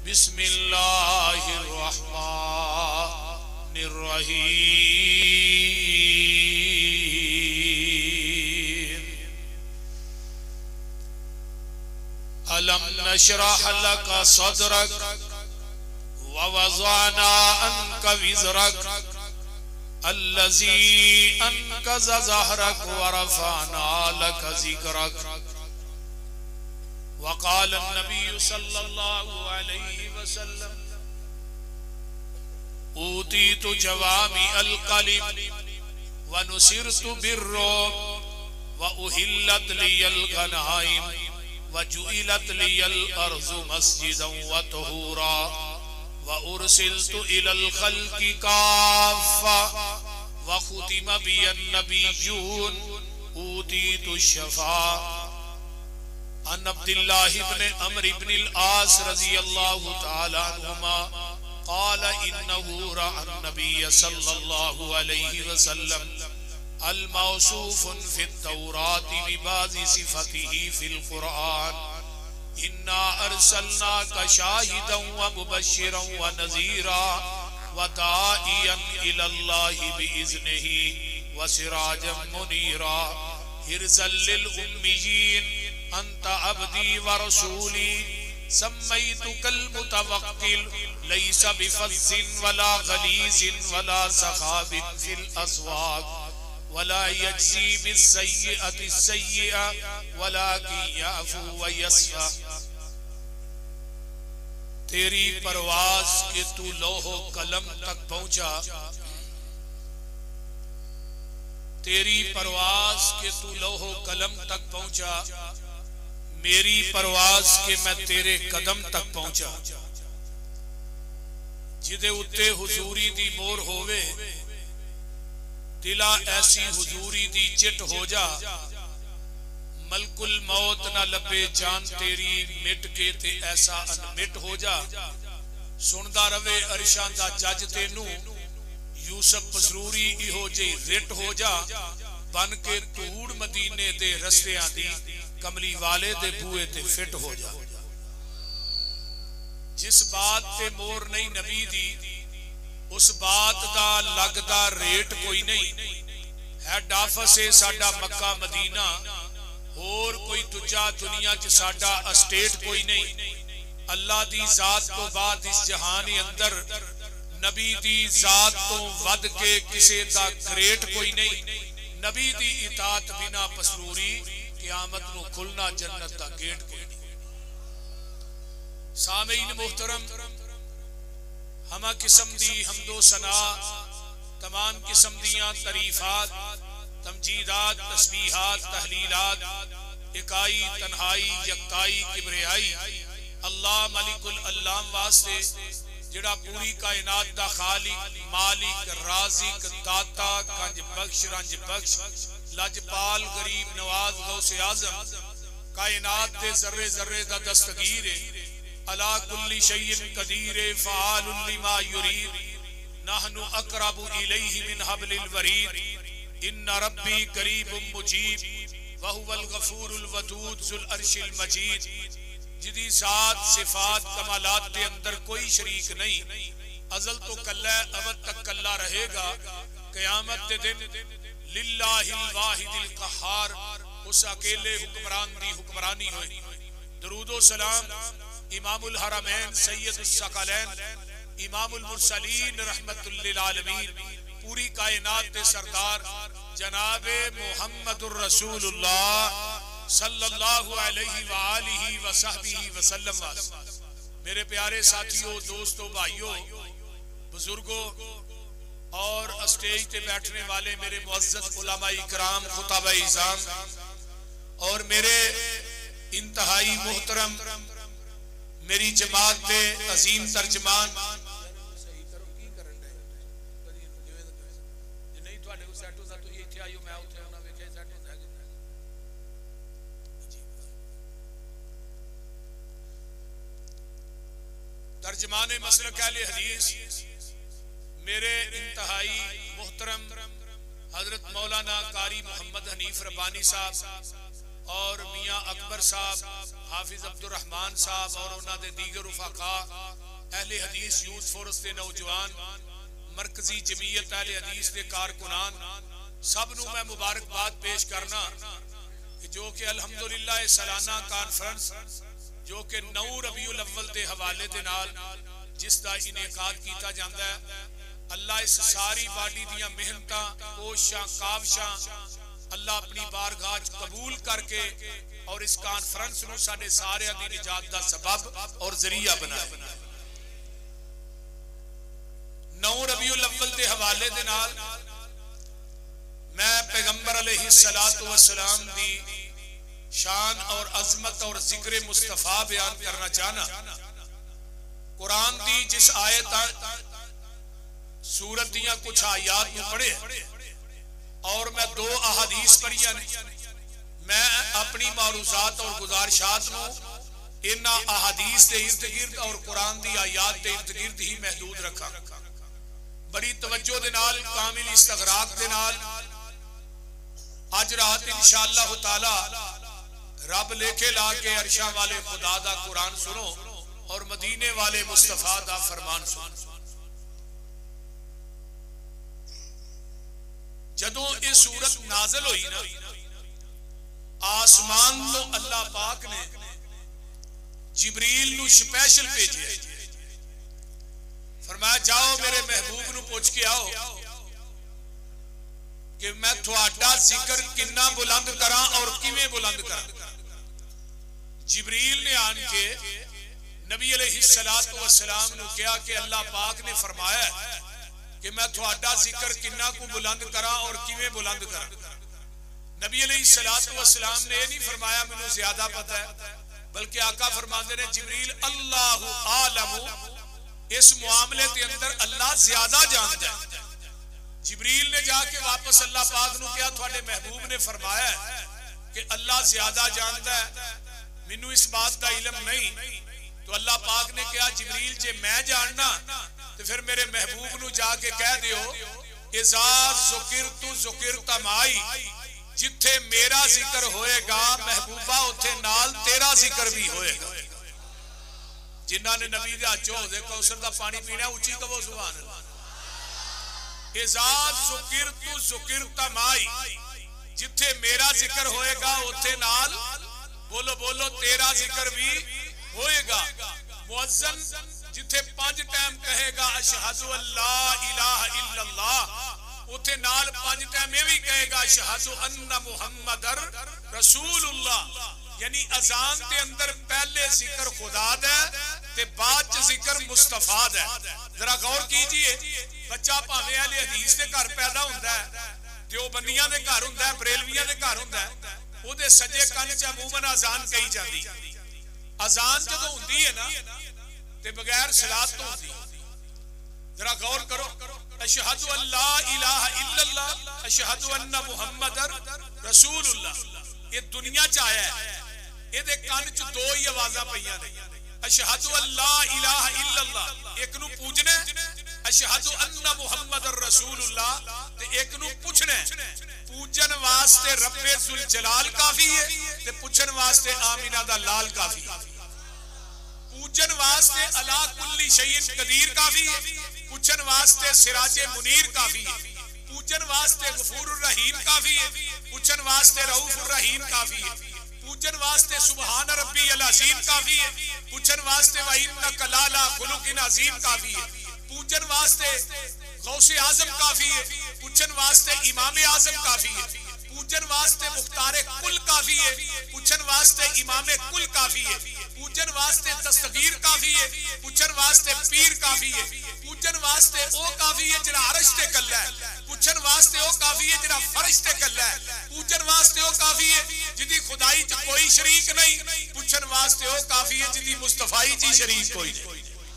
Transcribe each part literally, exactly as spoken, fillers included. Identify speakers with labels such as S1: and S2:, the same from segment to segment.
S1: बिस्मिल्लाहिर्रहमानिर्रहीम। अलम नशरह लका सदरक व वज़अना अन्का विज़रक अल्लज़ी अनक़ज़ ज़हरक व रफ़अना लका ज़िक्रक। वक़ाल नबी सल्लल्लाहु अलैहि वसल्लम ऊतीतु जवामी अल कलिम व नुसिरतु बिर्रुब व उहिल्लत लियल गनाइम व जुइलत लियल अर्ज़ु मस्जिदन व तहूरा व उरसिलतु इलल खल्क़ि काफ़्फ़ा व खुतिम बियन नबिय्यून ऊतीतु शफ़ा। अन अब्दिल्लाह इब्न अम्र इब्न अल-आस रज़ियल्लाहु तआला अन्हुमा क़ाल इन्नहु रअा नबिय्य सल्लल्लाहु अलैहि वसल्लम अल-मौसूफ़ुन फ़ित-तौराति बिबाज़ि सिफ़तिही फ़िल-क़ुरआन इन्ना अर्सलनाका शाहिदन व मुबश्शिरन व नज़ीरा व दाइयन इलल्लाहि बिइज़्निही व सिराजन मुनीरा हिर्ज़ल लिल उम्मियीन अंत अब्दी व रसूली सम्मैतुकल मुतवक्किल लैसा बिफज़्ज़िन वला गलीज़िन वला सखाबिन फिल अस्वाक़ वला यज्ज़ी बिस्सय्यअति सय्यअ वलाकिन याफ़ू व यस्फ़ह। तेरी परवाज़ के तू लौहो कलम तक पहुंचा, तेरी परवाज़ के तू लौहो कलम तक पहुंचा, मेरी परवाज़ के मैं तेरे कदम तक पहुंचा। जिदे उत्ते हुजूरी दी मोर होवे दिला ऐसी हुजूरी दी चिट हो जा। मलकुल मौत न लबे जान तेरी मिट के ते ऐसा अनमिट हो जा। सुनदा रवे अरशां दा जज तेनू यूसुफ मसरूरी इहो जेही रिट हो जा। बन के धूड़ मदीने दे रस्तियां दी कमली वाले दे बूए ते फिट हो जा। जिस बात ते मोर नहीं नबी दी उस बात दा लगदा रेट कोई नहीं। हेड ऑफिस है साडा मक्का मदीना, और कोई दूजा दुनिया च साडा अस्टेट कोई नहीं। अल्लाह दी जात तो बाद इस जहान अंदर नबी दी जात तो वध के किसे दा ग्रेट कोई नहीं। नबी दी इताअत बिना पसरूरी क़यामत नूं खुलना जन्नत दा गेट कोई नहीं। सामीन मुहतरम, हमा किस्म दी हमदो सना, तमाम किस्म दियां तरीफात, तमजीदात, तस्बीहात, तहलीलात, इकाई, तन्हाई, यक्ताई, किबरियाई अल्लाह मलिकुल अल्लाम वास्ते जिहड़ा पूरी कायनात दा खालिक, मालिक, राज़िक, दाता, कंज बख्श, रंज बख्श, लजपाल, गरीब नवाज, गौसे आज़म, कायनात दे जर्रे जर्रे दा दस्तगीर है। अला कुल्ली शैइन कदीर फ़आलुन लिमा युरीद नहनु अक़रबु इलैहि मिन हब्लिल वरीद इन्ना रब्बी करीबुम मुजीब व हुवल गफूरुल वदूद ज़ुल अर्शिल मजीद। जिदी ज़ात सिफ़ात कमालात के अंदर कोई शरीक नहीं। अज़ल तो कल्ला अबद तक कल्ला रहेगा। क़यामत के दिन लिल्लाहिल वाहिदिल क़हार, उस अकेले हुक्मरान दी हुक्मरानी होए। दरूदो सलाम इमामुल हरमैन सैयदुस सकलैन इमामुल मुरसलीन रहमतुल लिल आलमीन, पूरी कायनात के सरदार जनाबे मुहम्मदुर रसूलुल्लाह सल्लल्लाहु अलैहि व आलिहि व सहबिहि वसल्लम। मेरे प्यारे साथियों, दोस्तों, भाइयों, बुजुर्गों और स्टेज पे बैठने वाले मेरे मुअज़्ज़ज़ उलमा इकराम, खुताबा इज़ाम और मेरे इंतहाई मोहतरम मेरी जमात के अजीम तर्जमान, तर्जमाने मसलक अहले हदीस मेरे इंतहाई मोहतरम हजरत मौलाना कारी मोहम्मद हनीफ रब्बानी साहब और मियाँ अकबर साहब, हाफिज अब्दुल रहमान साहब और उन्होंने दीगर उफाका अहले हदीस यूथ फोरस के नौजवान, मरकजी जमीयत अहले हदीस के कारकुनान सब नूं मैं मुबारकबाद पेश करना जो कि अल्हम्दुलिल्लाह सालाना कॉन्फ्रेंस जो कि नौ रबीउल अव्वल के हवाले दे नाल जिसका इनेकाद किया जाता है। अल्लाह इस सारी बाडी दियां मेहनतां, कोशिशां, काविशां अल्लाह अपनी बारगाह कबूल करके और इस कॉन्फ्रेंस नूं साडे सारियां दी निजात दा सबब और जरिया बनाए। नौ रबीउल अव्वल के हवाले दे नाल मैं पैगंबर अलैहिस्सलातु वस्सलाम दी शान और अजमत और जिक्र मुस्तफा बयान करना चाहना। कुरान दी जिस आयत सूरत दियां कुछ आयात में पढ़े और मैं दो अहादीस पढ़ियां ने, मैं अपनी मारूजात और गुजारिशात नूं इन्हां अहादीस के इर्द गिर्द और कुरान दी आयात के इर्द गिर्द ही महदूद रखा। बड़ी तवज्जो दे नाल, कामिल इस्तगराक दे नाल अज रात इंशाअल्लाह ताला रब लेखे ला के अरशा वाले खुदा दा कुरान सुनो और मदीने वाले मुस्तफा दा फरमान सुनो। जदों ये सूरत नाज़िल हुई ना, आसमान तो अल्लाह पाक ने जिब्रील नू स्पेशल भेजे, फरमाया जाओ मेरे महबूब नू पूछ के आओ कि मैं थोड़ा जिक्र कितना बुलंद करा और किवें बुलंद करा। जिब्रील ने आन के नबी अलैहिस्सलातु वस्सलाम नू कहा कि अल्लाह पाक ने फरमाया कि मैं थोड़ा जिक्र कितना को बुलंद करा और किवें बुलंद करा। नबी अलैहिस्सलातु वस्सलाम ने नहीं फरमाया मैनू ज्यादा पता है, बल्कि आका फरमाते ने जिब्रील अल्लाहु आलमु, इस मामले के अंदर अल्लाह ज्यादा जानता है। जिब्रील ने जाके वापस अल्लाह पाक नू कहा थोड़े महबूब ने फरमाया कि अल्लाह ज्यादा जानता है, मैनू इस बात का इल्म नहीं। तो अल्लाह पाक ने कहा जिब्रील जे मैं जानना तो फिर मेरे महबूब नू जाके कह दियो इज़ा ज़ुकिरतु ज़ुकिरता माई, जिथे मेरा जिक्र होएगा महबूबा उथे नाल तेरा जिक्र भी होएगा। जिन्हां ने नबी दे हत्थ चो कौसर दा पानी पीना उची कहो सुभान अल्लाह। इज़ा ज़ुकिरतु ज़ुकिरता माई, जिथे मेरा जिक्र होएगा उथे नाल बोलो बोलो तेरा जिक्र भी होएगा। मुअज्जिन जिथे पांच टाइम कहेगा अशहदु अल्ला इलाहा इल्लल्लाह, उथे नाल पांच टाइम ये भी कहेगा अशहदु अन्ना मुहम्मदर रसूलुल्लाह। यानी अजान के अंदर पहले जिक्र खुदा दा ते बाद च जिक्र मुस्तफा दा। जरा गौर कीजिए, बच्चा भावे अहले हदीस के घर पैदा हुंदा है, देवबंदियां दे घर हुंदा है, बरेलवियां दे घर हुंदा है, ओदे सज्जे कंन च अमूमन अजान कही जाती। अजान जदों हुंदी है ना ते बगैर सलात तो होती। जरा गौर करो, अशहदु अल्ला इलाहा इल्लल्लाह अशहदु अन्ना मुहम्मदर रसूलुल्लाह, ये दुनिया च आया है, इहदे कान च दो ही आवाज़ां पईयां ने, अशहदु अल्ला इलाहा इल्लल्लाह एक नू पूजना, अशहदु अन्ना मुहम्मदर रसूलुल्लाह ते एक नू पूछना। पूजन वास्ते रब्बे जुल जलाल काफी है ते पूछन वास्ते आमीना दा लाल काफी है। पूजन वास्ते अला कुल्ली शैइन कदीर काफी है, पूछन वास्ते सिराजे मुनीर काफी है। पूजन वास्ते गफूरुर रहीम काफी है, पूछन वास्ते रऊफुर रहीम काफी है। पूजन वास्ते सुबहान रब्बी अल अज़ीम काफी है, पूछन वास्ते व इन्नका लअला खुलुकिन अज़ीम काफी है। पूजन वास्ते गौसे आजम काफी है, पूछन वास्ते इमाम आजम काफी है। पूजन वास्ते मुख्तारे कुल काफी है, पूछन वास्ते इमाम कुल काफी है। पूजन वास्ते दस्तगीर काफी है, पूछन वास्ते पीर काफी है। पूजन वास्ते ओ काफी है जिहड़ा अरश ते कल्ला है, पूछन वास्ते ओ काफी है जिहड़ा फर्श ते कल्ला है। पूजन वास्ते ओ काफी है जिहदी खुदाई च कोई शरीक नहीं, पूछन वास्ते ओ काफी है जिहदी मुस्तफाई च शरीक कोई नहीं।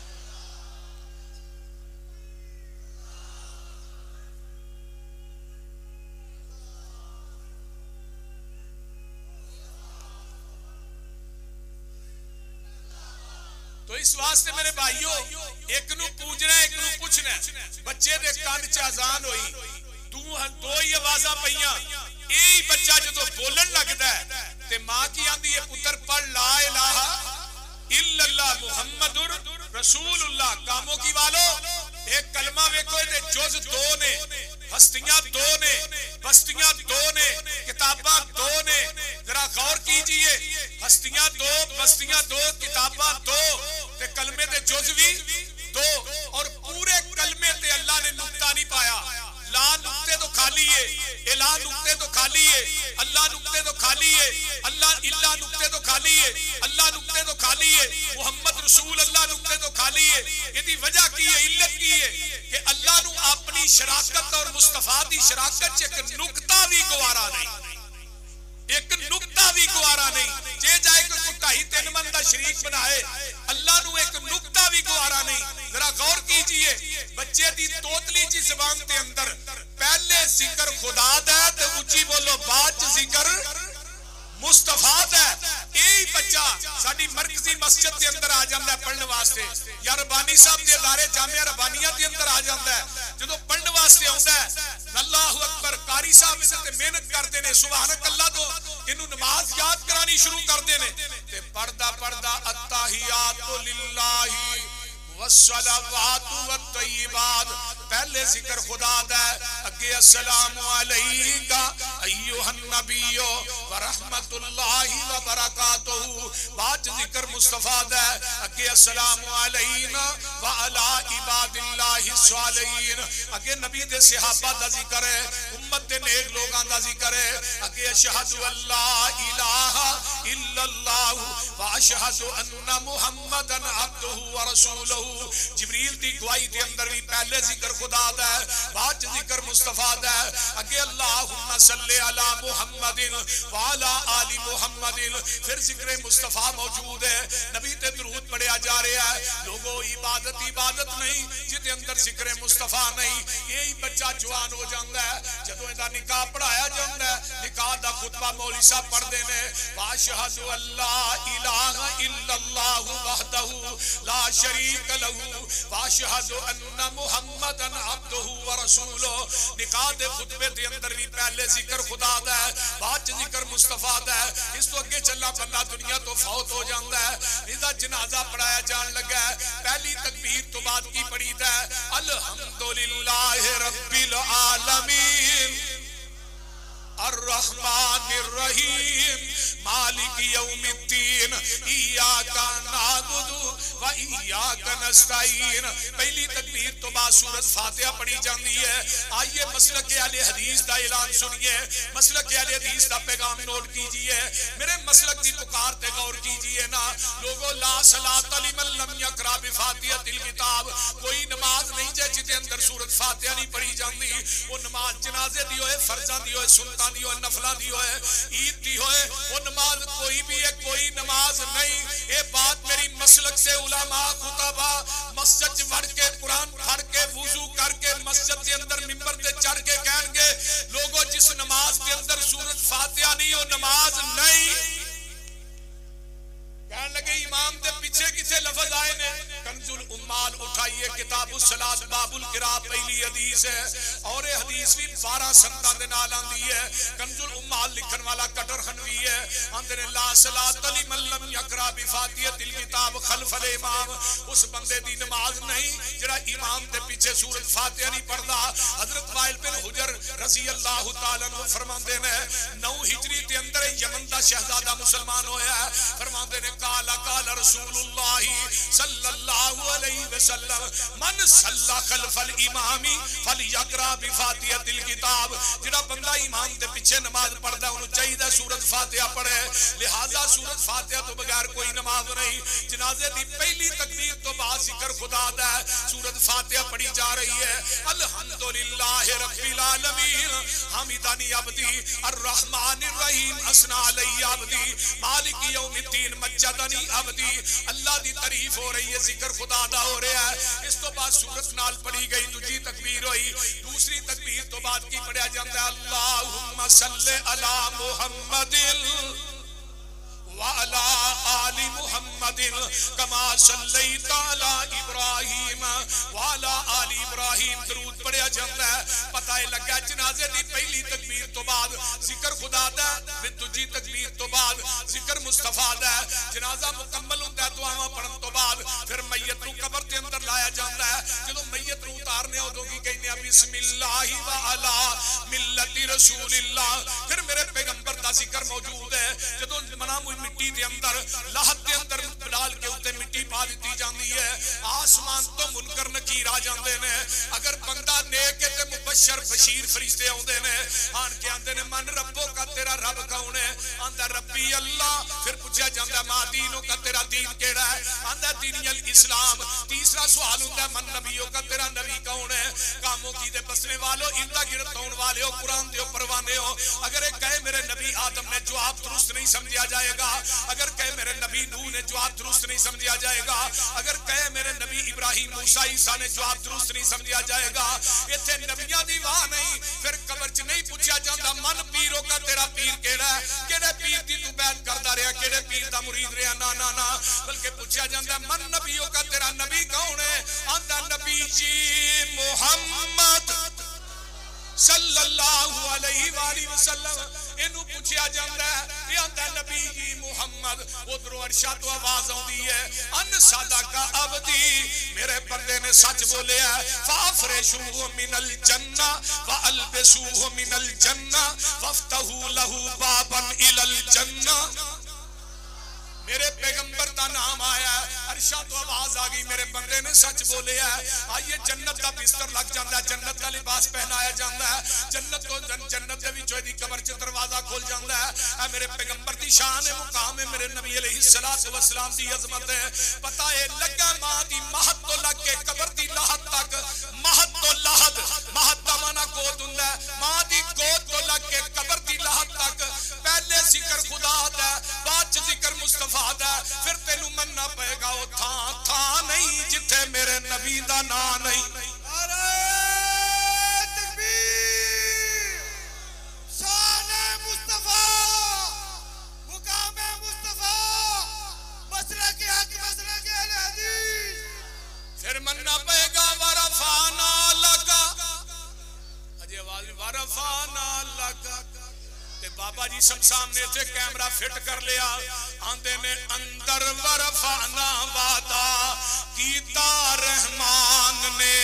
S1: तो इस वास्ते मेरे भाइयों, एक नू पूजना एक नू पूछना। बच्चे दे कान च अजान होई, दो दो ही आवाज़ां पईयां, यही बच्चा जो बोलन लगता है ते मां की आंदी है पुत्र पढ़ ला इलाहा इल्लल्लाह मुहम्मदुर रसूलुल्लाह। कामों की वालो एक कलमा वेखो दे जुज दो ने, हस्तियां दो ने, बस्तियां दो ने, किताबां दो ने। जरा गौर कीजिए, हस्तियां दो, बस्तियां दो, किताबां दो ते कलमे दे जुज भी दो। और पूरे कलमे ते अल्लाह ने नुक्ता नहीं पाया। ला नुक्ते तो खाली है, इला नुक्ते तो खाली है, अल्लाह नुक्ते तो खाली है, अल्लाह इल्ला नुक्ते तो खाली है, अल्लाह नुक्ते तो खाली है, मुहम्मद रसूल अल्लाह नुक्ते तो खाली है। इसकी वजह की है, इल्लत की है कि अल्लाह नु अपनी शराकत और मुस्तफा दी शराकत च एक नुक्ता भी गवारा नहीं, एक नुक्ता भी गवारा नहीं। जे जाए कोई ढाई तीन मन का शरीक बनाए, अल्लाह नु एक नुक्ता भी गवारा नहीं। जरा गौर कीजिए, बच्चे दी तोतली जी जुबान के अंदर पहले जिक्र खुदा दा ते उच्ची बोलो बाद च जिक्र मुस्तफा दा। यही बच्चा साडी मरकजी मस्जिद के अंदर आ जाता है पढ़ने वास्ते, या रबानी साहब के इदारे जामिया रबानिया के अंदर आ जाता है। जो पढ़ने वास्ते आता है, अल्लाहु अकबर, कारी साहब इस ते मेहनत करते हैं, सुभानक अल्लाह तो इनू नमाज याद करानी शुरू करते हैं ते पढ़दा पढ़दा अत्ताहियातु लिल्लाही वस्सलावातु वत्तय्यिबात, पहले जिक्र खुदा दा, अगे अस्सलामु अलैका अय्युहन नबियो व रहमतुल्लाहि व बरकातुहु, बाद जिक्र मुस्तफा दा, अगे अस्सलामु अलैना व अला इबादिल्लाहि सालिहीन, अगे नबी दे सहाबा दा जिक्र है, उम्मत दे नेक लोगां दा जिक्र है, अगे अशहदु अल्ला इलाहा इल्लल्लाह व अशहदु अन्ना मुहम्मदन अब्दुहु व रसूलुहु। जिब्रील दी गवाही दे अंदर भी पहले जिक्र खुदा दा है, बाद जिक्र मुस्तफा दा है, अगे अल्लाहुम्मा सल्ली अला मुहम्मदिन व अला आलि मुहम्मदिन, फिर जिक्र मुस्तफा मौजूद है, नबी ते दुरूद पढ़िया जा रहा है। लोगों इबादत इबादत नहीं जिदे अंदर जिक्र मुस्तफा नहीं। यही बच्चा जवान हो जाता है, जदों इहदा निकाह पढ़ाया जाता है, निकाह दा खुतबा मौलवी साहब पढ़दे ने, वाशहदु अल्ला इलाहा इल्लल्लाह वहदहु ला शरीक लहू वाशहदु अन्ना मुहम्मदन अब्दुहु व रसूलुहु। निकाह दे खुतबे दे अंदर भी पहले जिक्र खुदा दा है, बाद जिक्र मुस्तफा दा है। इस तो अगे चलना बंदा दुनिया तो फौत हो जाता है, इसदा जनाजा पढ़ाया जान लगा है, पहली तकबीर तो बाद की पढ़ी दा है, अल्हम्दुलिल्लाहि रब्बिल आलमीन अर्रहमानिर रहीम मालिक यौमिद्दीन इय्याका नअबुदु व इय्याका नस्तईन। पहली तकबीर तो बाद सूरत फातिहा पढ़ी जाती है। आइए मसलक अहले हदीस का ऐलान सुनिए, मसलक अहले हदीस का पैगाम नोट कीजिए, मेरे मसलक की पुकार ते गौर कीजिए ना लोगों। ला सलात लिमन लम यक़रा बिफातिहतिल किताब, कोई नमाज नहीं जे जिदे अंदर सूरत फातिहा नहीं पढ़ी जाती। वो नमाज जनाजे दी होए, फर्जां दी होए, सुन्नतां दी होए, नफलां दी होए, ईद दी होए, वो नमाज कोई भी है, कोई नमाज नहीं। ये बात मेरी मसलक से उलमा खुतबा मस्जिद वड़ के कुरान पढ़ के वुजू करके मस्जिद के अंदर मिंबर पे चढ़ के कहेंगे लोगों जिस नमाज के अंदर सूरत फातिहा नहीं वो नमाज नहीं। कहने लगे इमाम के पीछे किसे लफ्ज आए ने, कंजुल उम्माल उठाइए, किताबुस सलात बाबुल किरा पहली हदीस है, और ये हदीस भी बारह संतां दे नाल आंदी है। कंजुल उम्माल लिखन वाला कटर खनवी है, आंदे ने ला सलात लिमन लम यक़रा बिफातिहतिल किताब खल्फल इमाम, उस बंदे दी नमाज नहीं जेड़ा इमाम दे पीछे सूरत फातिहा नहीं पढ़दा। हजरत वाइल बिन हुजर रज़ी अल्लाह तआला अन्हु फरमांदे ने नौ हिजरी के अंदर यमन दा शहजादा मुसलमान होया है। फरमांदे ने काला काला रसूलुल्लाह सल्लल्लाहु अलैहि वसल्लम मन सल्ला खल्फल इमामी फलयक़रा बिफातिहतिल किताब, जेड़ा बंदा इमाम दे पीछे नमाज पढ़दा उन्हें चाहिए सूरत फातिहा पढ़े, लिहाजा सूरत फातिहा तो बगैर कोई नमाज नहीं। जनाजे दी पहली तकबीर तो बाद जिक्र खुदा दा है, सूरत फातिहा पढ़ी जा रही है। अल्हम्दुलिल्लाहि रब्बिल आलमीन हमिदानी अब्दी अर्रहमानिर रहीम असना अलैहि अब्दी मालिक यौमिद्दीन मज्जदनी अब्दी। अल्लाह दी तारीफ हो रही है, जिक्र खुदा दा हो रहा है। इस तो बाद सूरत नाल पढ़ी गई, दूसरी तकबीर हुई, दूसरी तकबीर तो बाद की पढ़ा जाता है अल्लाहुम्मा सल्ले अला मुहम्मदिन व अला आलि मुहम्मदिन कमा सल्लैता अला इब्राहीम व अला आलि इब्राहीम। दरूद पढ़ा जाता है, पता पता है लगा जनाजे दी पहली तकबीर तो बाद जिक्र खुदा दा, फिर दूजी तकबीर तो बाद जिक्र मुस्तफा दा। जनाजा मुकम्मल होता है दुआवां पढ़न तो बाद फिर मैयत नूं कब्र दे अंदर लाया जाता है। जदों मैयत नूं उतारने उदों की कहने आ बिस्मिल्लाहि व अला मिल्लति रसूलिल्लाह, फिर मेरे पैगंबर दा जिक्र मौजूद है। जदों मना मुई मिट्टी दे अंदर लाहत दे अंदर डाल के उत्ते मिट्टी पा दी जाती है, आसमान तो मुनकर नकीर आ जाते ने। अगर बंदा नेक है ते मुबशर बशीर फरिश्ते आउंदे ने, आन के आंदे ने मन रब्बो का तेरा रब कौन है? आंदा रब्बी अल्लाह। फिर पूछा जाता मा दीनों का तेरा दीन केड़ा है? आंदा दीन अल इस्लाम। तीसरा सवाल होता मन नबियों का तेरा नबी कौन है? कामों की दे बसने वालों, इर्दा गिरद होने वाले हो, कुरान दे परवाने हो। अगर एक कहे मेरे नबी आदम ने जवाब दुरुस्त नहीं समझा जाएगा, अगर कहे मेरे नबी नूह ने जवाब दुरुस्त नहीं समझा जाएगा, अगर कहे मेरे नबी इब्राहिम मूसा ईसा ने जवाब दुरुस्त नहीं समझा जाएगा। इत्थे नबियां दी वाह नहीं, फिर कब्र च नहीं पूछा जाता मन पीरों का तेरा पीर केड़ा है? केड़े पीर दी तू बैत करदा रहा, केड़े पीर दा मुरीद रहा? ना ना ना, बल्कि पूछा जाता मन नबियों का तेरा नबी कौन है? आंदा नबी जी मुहम्मद सल्लल्लाहु अलैहि वसल्लम। इनू पूछा जाता है, ये आंदा नबी जी मुहम्मद। उधरों अर्शा तो आवाज आउंदी है अन सदका अब्दी, मेरे बंदे ने सच बोलिया। फाफरेशुहु मिनल जन्ना व अल्बसुहु मिनल जन्ना वफ्तहु लहु बाबन इलल जन्ना। मेरे पैगंबर का नाम आया, अर्शा तो आवाज आ गई मेरे बंदे ने सच बोले है। आइए जन्नत का बिस्तर लग जाता है, जन्नत का लिबास पहनाया जाता है, जन्नत को जन, जन्नत के विचों दी कब्र च दरवाजा खुल जाता है। आ मेरे पैगंबर दी शान है, मुकाम है, मेरे नबी अलैहिस्सलातु वस्सलाम दी अजमत है। पता है लगा मां दी महत तो लग के कब्र दी लाहत तक, महत तो लाहत, महत दा माना गोद हुंदा है, मां दी गोद तो लग के कब्र दी लाहत तक पहले जिक्र खुदा दा, बाद च जिक्र मुस्तफा दा। फिर तेनू मनना पएगा ओ था था नहीं जिथे मेरे नबी दा नाम नहीं।
S2: नारे तकबीर, शान मुस्तफा, मुकाम मुस्तफा, मसलक के हक, मसलक के अहले हदीस।
S1: फिर मनना पएगा वरफाना लगा, अजे आवाज वरफाना लगा। बाबा जी सब सामने थे कैमरा फिट कर लिया, आंदे ने अंदर वरफाना वादा कीता रहमान ने,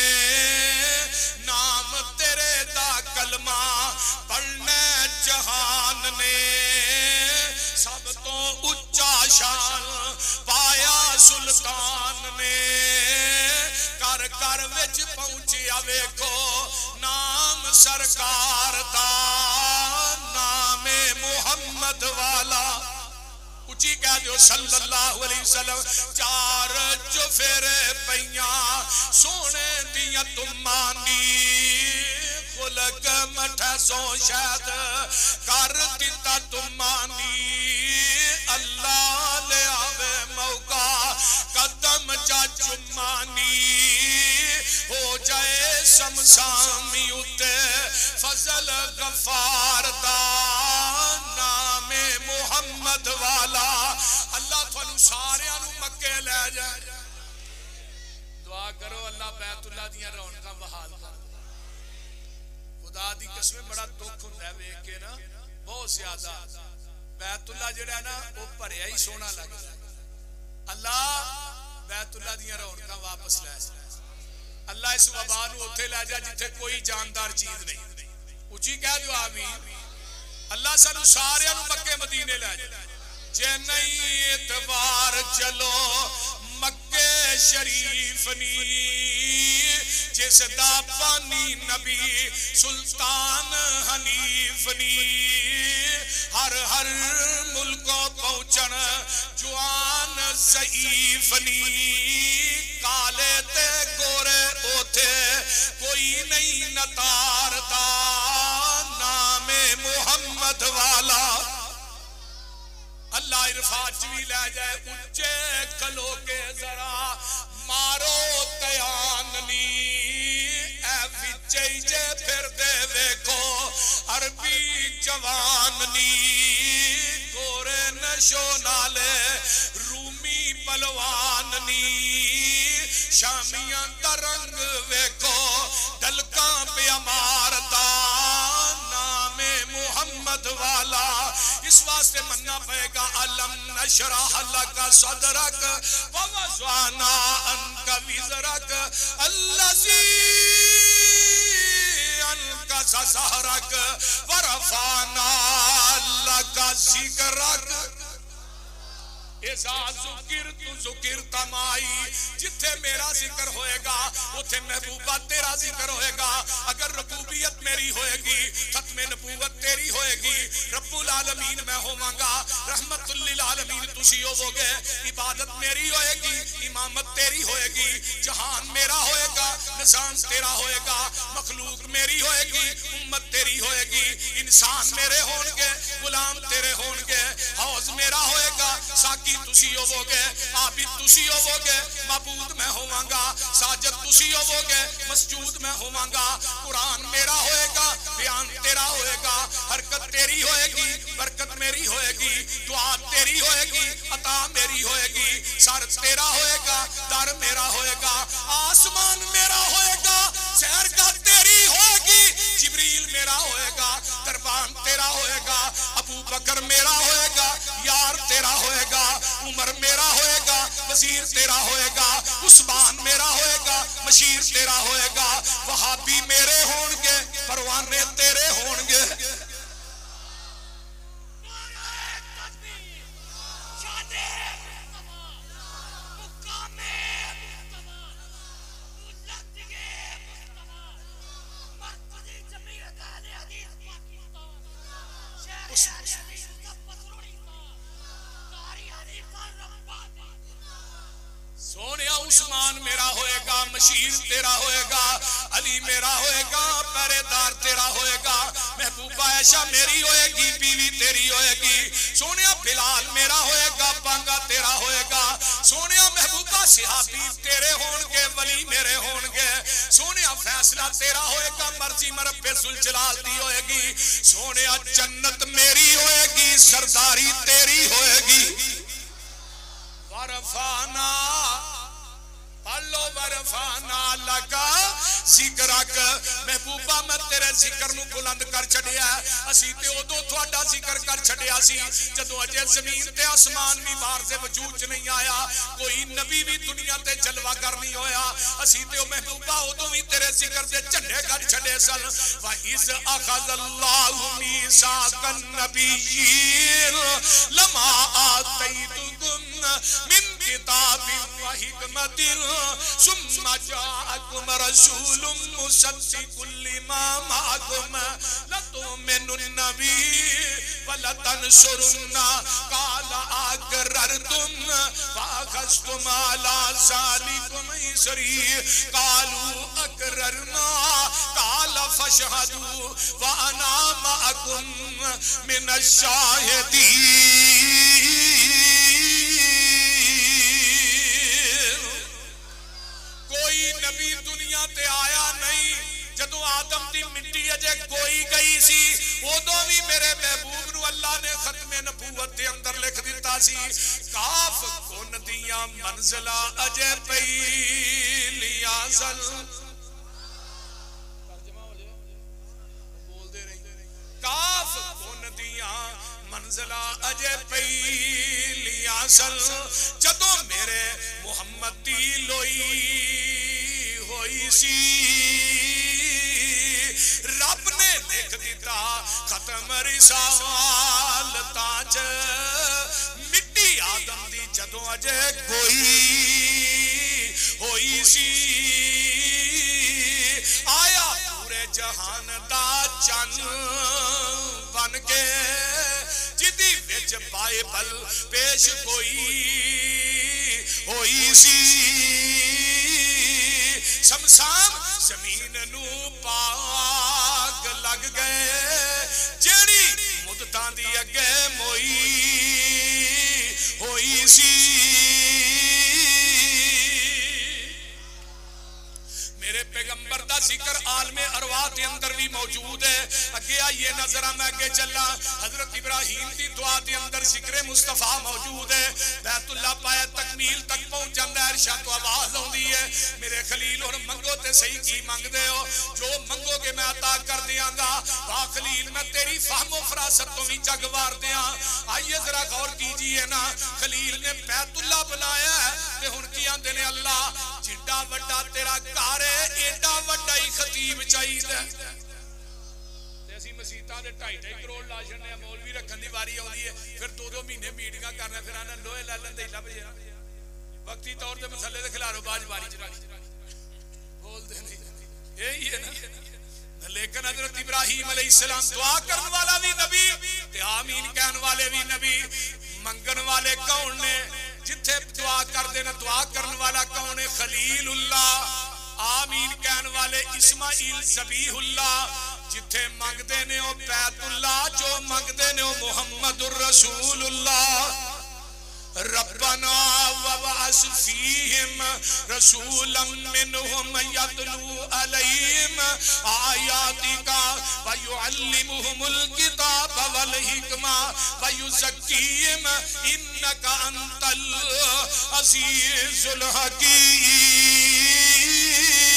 S1: नाम तेरे दा कलमा पढ़ने जहान ने, सब तो उच्चा शान पाया सुल्तान ने, कर कर विच पहुंचिया वेखो नाम सरकार दा, नामे मुहम्मद वाला। उची कह दो सल्लल्लाहु अलैहि वसल्लम। चार जो फेरे पैया सोने दिया तुमानी, खुलक मठ सो शायद कर दिता तुमानी, अल्लाह ले आवे मौका कदम जा चुमानी, हो जाए समसामी उते फजल गफार दा, नामे मुहम्मद वाला। अल्लाह थानू सारियां नू मक्के ले जाए। दुआ करो अल्लाह बैतुल्लाह दियां रौनकां बहाल कर। खुदा दी कसम बड़ा दुख हुंदा है वेख के ना, बहुत ज्यादा। बैतुल्लाह जिहड़ा ना वो भरिया ही सोहना लगदा। अल्लाह बैतुल्लाह दियां रौनकां वापस लै जा। अल्लाह इस वबा नू उत्थे लै जा जिथे कोई जानदार चीज नहीं। उची कह दो आमीन। अल्लाह सानू सारियां नू मक्के मदीने लै जा। जे नहीं एतवार चलो मक्के शरीफ नी, जिस दा पानी नबी सुल्तान हनीफ नी, हर हर मुल्कों पहुंचन जुआन ज़ईफ नी, काले ते गोरे ओथे कोई नहीं नतारदा, नामे मुहम्मद वाला। अल्लाह इरफात भी ले जाए, उच्चे खलो के जरा मारो तयाननी, ए विचे जे फिर दे वेखो अरबी जवाननी, गोरे नशो नाले रूमी पलवाननी, शामियां दा रंग वेखो डलका पे मार वाला। इस वास्ते मनना पड़ेगा अलम नशरह लका सदरक व वज़अना अन्का विज़रक अल्लज़ी अन्का ज़हरक व रफ़अना लका ज़िक्रक। ऐसा ज़ुकिर तू ज़ुकिर तमाई, जिथे मेरा जिक्र होएगा उथे महबूबा तेरा जिक्र होएगा। अगर रबूबियत मेरी होएगी, खत्मे नबूवत तेरी होएगी, रब्बुल आलमीन मैं होवांगा, रहमतुल लिल आलमीन तुसी होवोगे, इबादत मेरी होएगी, इमामत तेरी होएगी, जहान मेरा होएगा, निज़ाम तेरा होएगा, मखलूक मेरी होएगी, उम्मत तेरी होएगी, इंसान मेरे होंगे, गुलाम तेरे होंगे, हौज मेरा होएगा, साकी तुसी होवोगे, आबिद तुसी होवोगे, माबूद मैं होवांगा, साजिद तुसी होवोगे, मसजूद मैं होवांगा। कुरान मेरा होएगा, बयान तेरा होएगा, हरकत तेरी होएगी, बरकत मेरी होएगी, दुआ तेरी होएगी, अता मेरी होएगी, सर तेरा होएगा, दर मेरा होएगा, आसमान मेरा होएगा, सैर का तेरी होएगी, जिब्रील मेरा होएगा, दरबान तेरा होएगा, अबू बकर मेरा होएगा, यार तेरा होएगा, उमर मेरा होएगा, वजीर तेरा होएगा, उस्मान मेरा होएगा, मशीर तेरा होएगा, वहाबी मेरे होंगे, परवाने तेरे होंगे। सोनिया उस्मान मेरा होएगा, मशीर तेरा होएगा, अली मेरा होएगा, पहरेदार तेरा होएगा, महबूबा ऐशा मेरी होएगी, बीवी तेरी होएगी, सोनिया बिलाल मेरा होएगा, बांगा तेरा होएगा, सोनिया महबूबा सिहाबी तेरे होंगे, वली मेरे होंगे, सोनिया फैसला तेरा होएगा, मर्जी मरब्बे सुल जलाल दी होएगी, सोनिया जन्नत मेरी होएगी, सरदारी तेरी होएगी। वरफाना पल्लो वरफाना लगा जिक्रक, महबूबा मैं तेरे जिक्र नू बुलंद कर छड़िया। असी ते उदों तुहाडा जिक्र कर छड़िया सी जदों अजे जमीन ते आसमान भी बाहर से वजूद च नहीं आया, कोई नबी भी दुनिया ते जलवा कर नहीं होया। असी ते ओ महबूबा उदों भी तेरे जिक्र दे झंडे कर छड़े सन। व इज़ अख़ज़ल्लाहु मीसाक़न नबिय्यीन लमा आतैतुकुम मिन किताबिन व हिकमतिन सुम्मा जाअकुम रसूलुम मुसद्दिकुल लिमा मअकुम लतुमिनुन्ना बिही व लतंसुरुन्ना क़ाल अक़ररतुम फ़अख़ज़्तुम अला ज़ालिकुम इसरी क़ालू अक़ररना क़ाल फ़अशहदू व अना मअकुम मिनश शाहिदीन। कोई नबी दुनिया ते आया नहीं, जदों आदम दी मिट्टी अजे कोई गई सी उदों भी मेरे महबूब नू अल्लाह ने खत्मे नबूवत दे अंदर लिख दिता सी। काफ कुन दियां मंजिला अजे पई लिया सल, तर्जुमा हो जाए बोलदे रही, काफ कुन दियां मंजिला अजे पई लिया सल, जदों मेरे मुहम्मद दी लोई होई सी रब ने लिख दिता खत्म रिसालता च। मिट्टी आदम दी जदों अजे कोई होई सी, आया पूरे जहान दा चन्न बन के, जिदी विच बाइबल पेश कोई होई सी। शमशान जमीन नू पाग लग गए, जेड़ी मुद्दतां दी अगे मोई होई सी। मेरे पैगंबर दा जिक्र आलमे अरवाह के अंदर भी मौजूद है। अगे आइए नजर मैं अगे चला, हजरत इब्राहिम की दुआ के अंदर जिक्र मुस्तफा मौजूद है। बैतुल्ला पाया तकमील तक पहुंच जाता है, अर्शा तो आवाज आती है, मेरे खलील और मंगो ते सही की मंगदे हो, जो मंगोगे मैं अता कर दियांगा। वाह खलील मैं तेरी फहमो फरासत तो भी जग वार दिया। आइए जरा गौर कीजिए ना, खलील ने बैतुल्ला बनाया ते हुण की आंदे ने अल्लाह जिड्डा वड्डा तेरा घर है, एडा वड्डा ही खतीब चाहिदा। ते असीं मसीतां दे ढाई ढाई करोड़ ला छड्डने आ, मौलवी रखण दी वारी आउंदी है, फिर दो दो महीने मीटिंगां करना, फिर आना लोहे लै लैंदे लभ जा वक्ती तौर ते मसले दे खिलारो बाज बारी च बोलदे नहीं, यही है ना। लेकिन हजरत इब्राहिम अलैहिस्सलाम दुआ करने वाला भी नबी ते आमीन कहने वाले भी नबी। मंगन वाले कौन ने? जिथे दुआ करते ना दुआ करने वाला कौन है? खलीलुल्लाह। आमीन कहने वाले इस्माइल ज़बीहुल्लाह। जिथे मंगते ने ओ बैतुल्लाह, जो मंगते ने ओ मुहम्मदुर रसूलुल्लाह। रब्बना वबअस फीहिम रसूलन मिनहुम यतलू अलैहिम आयातिका व युअल्लिमुहुमुल किताब वल हिकमा व युज़क्कीहिम इन्नका अंतल अज़ीज़ुल हकीम।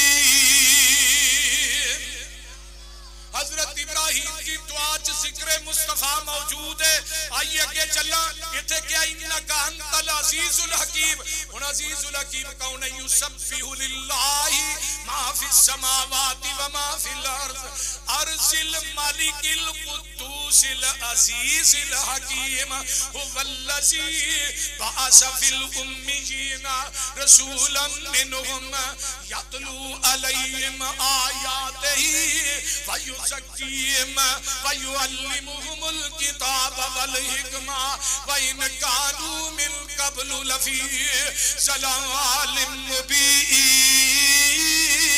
S1: हजरत इब्राहिम की दुआ च जिक्र मुस्तफा मौजूद है। आइए अगे चला, इथे क्या इन्नका अंतल अज़ीज़ुल हकीम। हुन अज़ीज़ुल हकीम कौन है? युसब्बिहु लिल्लाहि मा फिस समावाति व मा फिल अर्ज़ अर्ज़िल मालिकिल कुद्दूसिल अज़ीज़िल हकीम हुवल्लज़ी बअस फिल उम्मियीना रसूलन मिनहुम यतलू अलैहिम आयातिही व युज़क्कीहिम व युअल्लिमुहुमुल किताब वल हिकमा व इन कानू मिन क़ब्लु लफ़ी ज़लालिम मुबीन।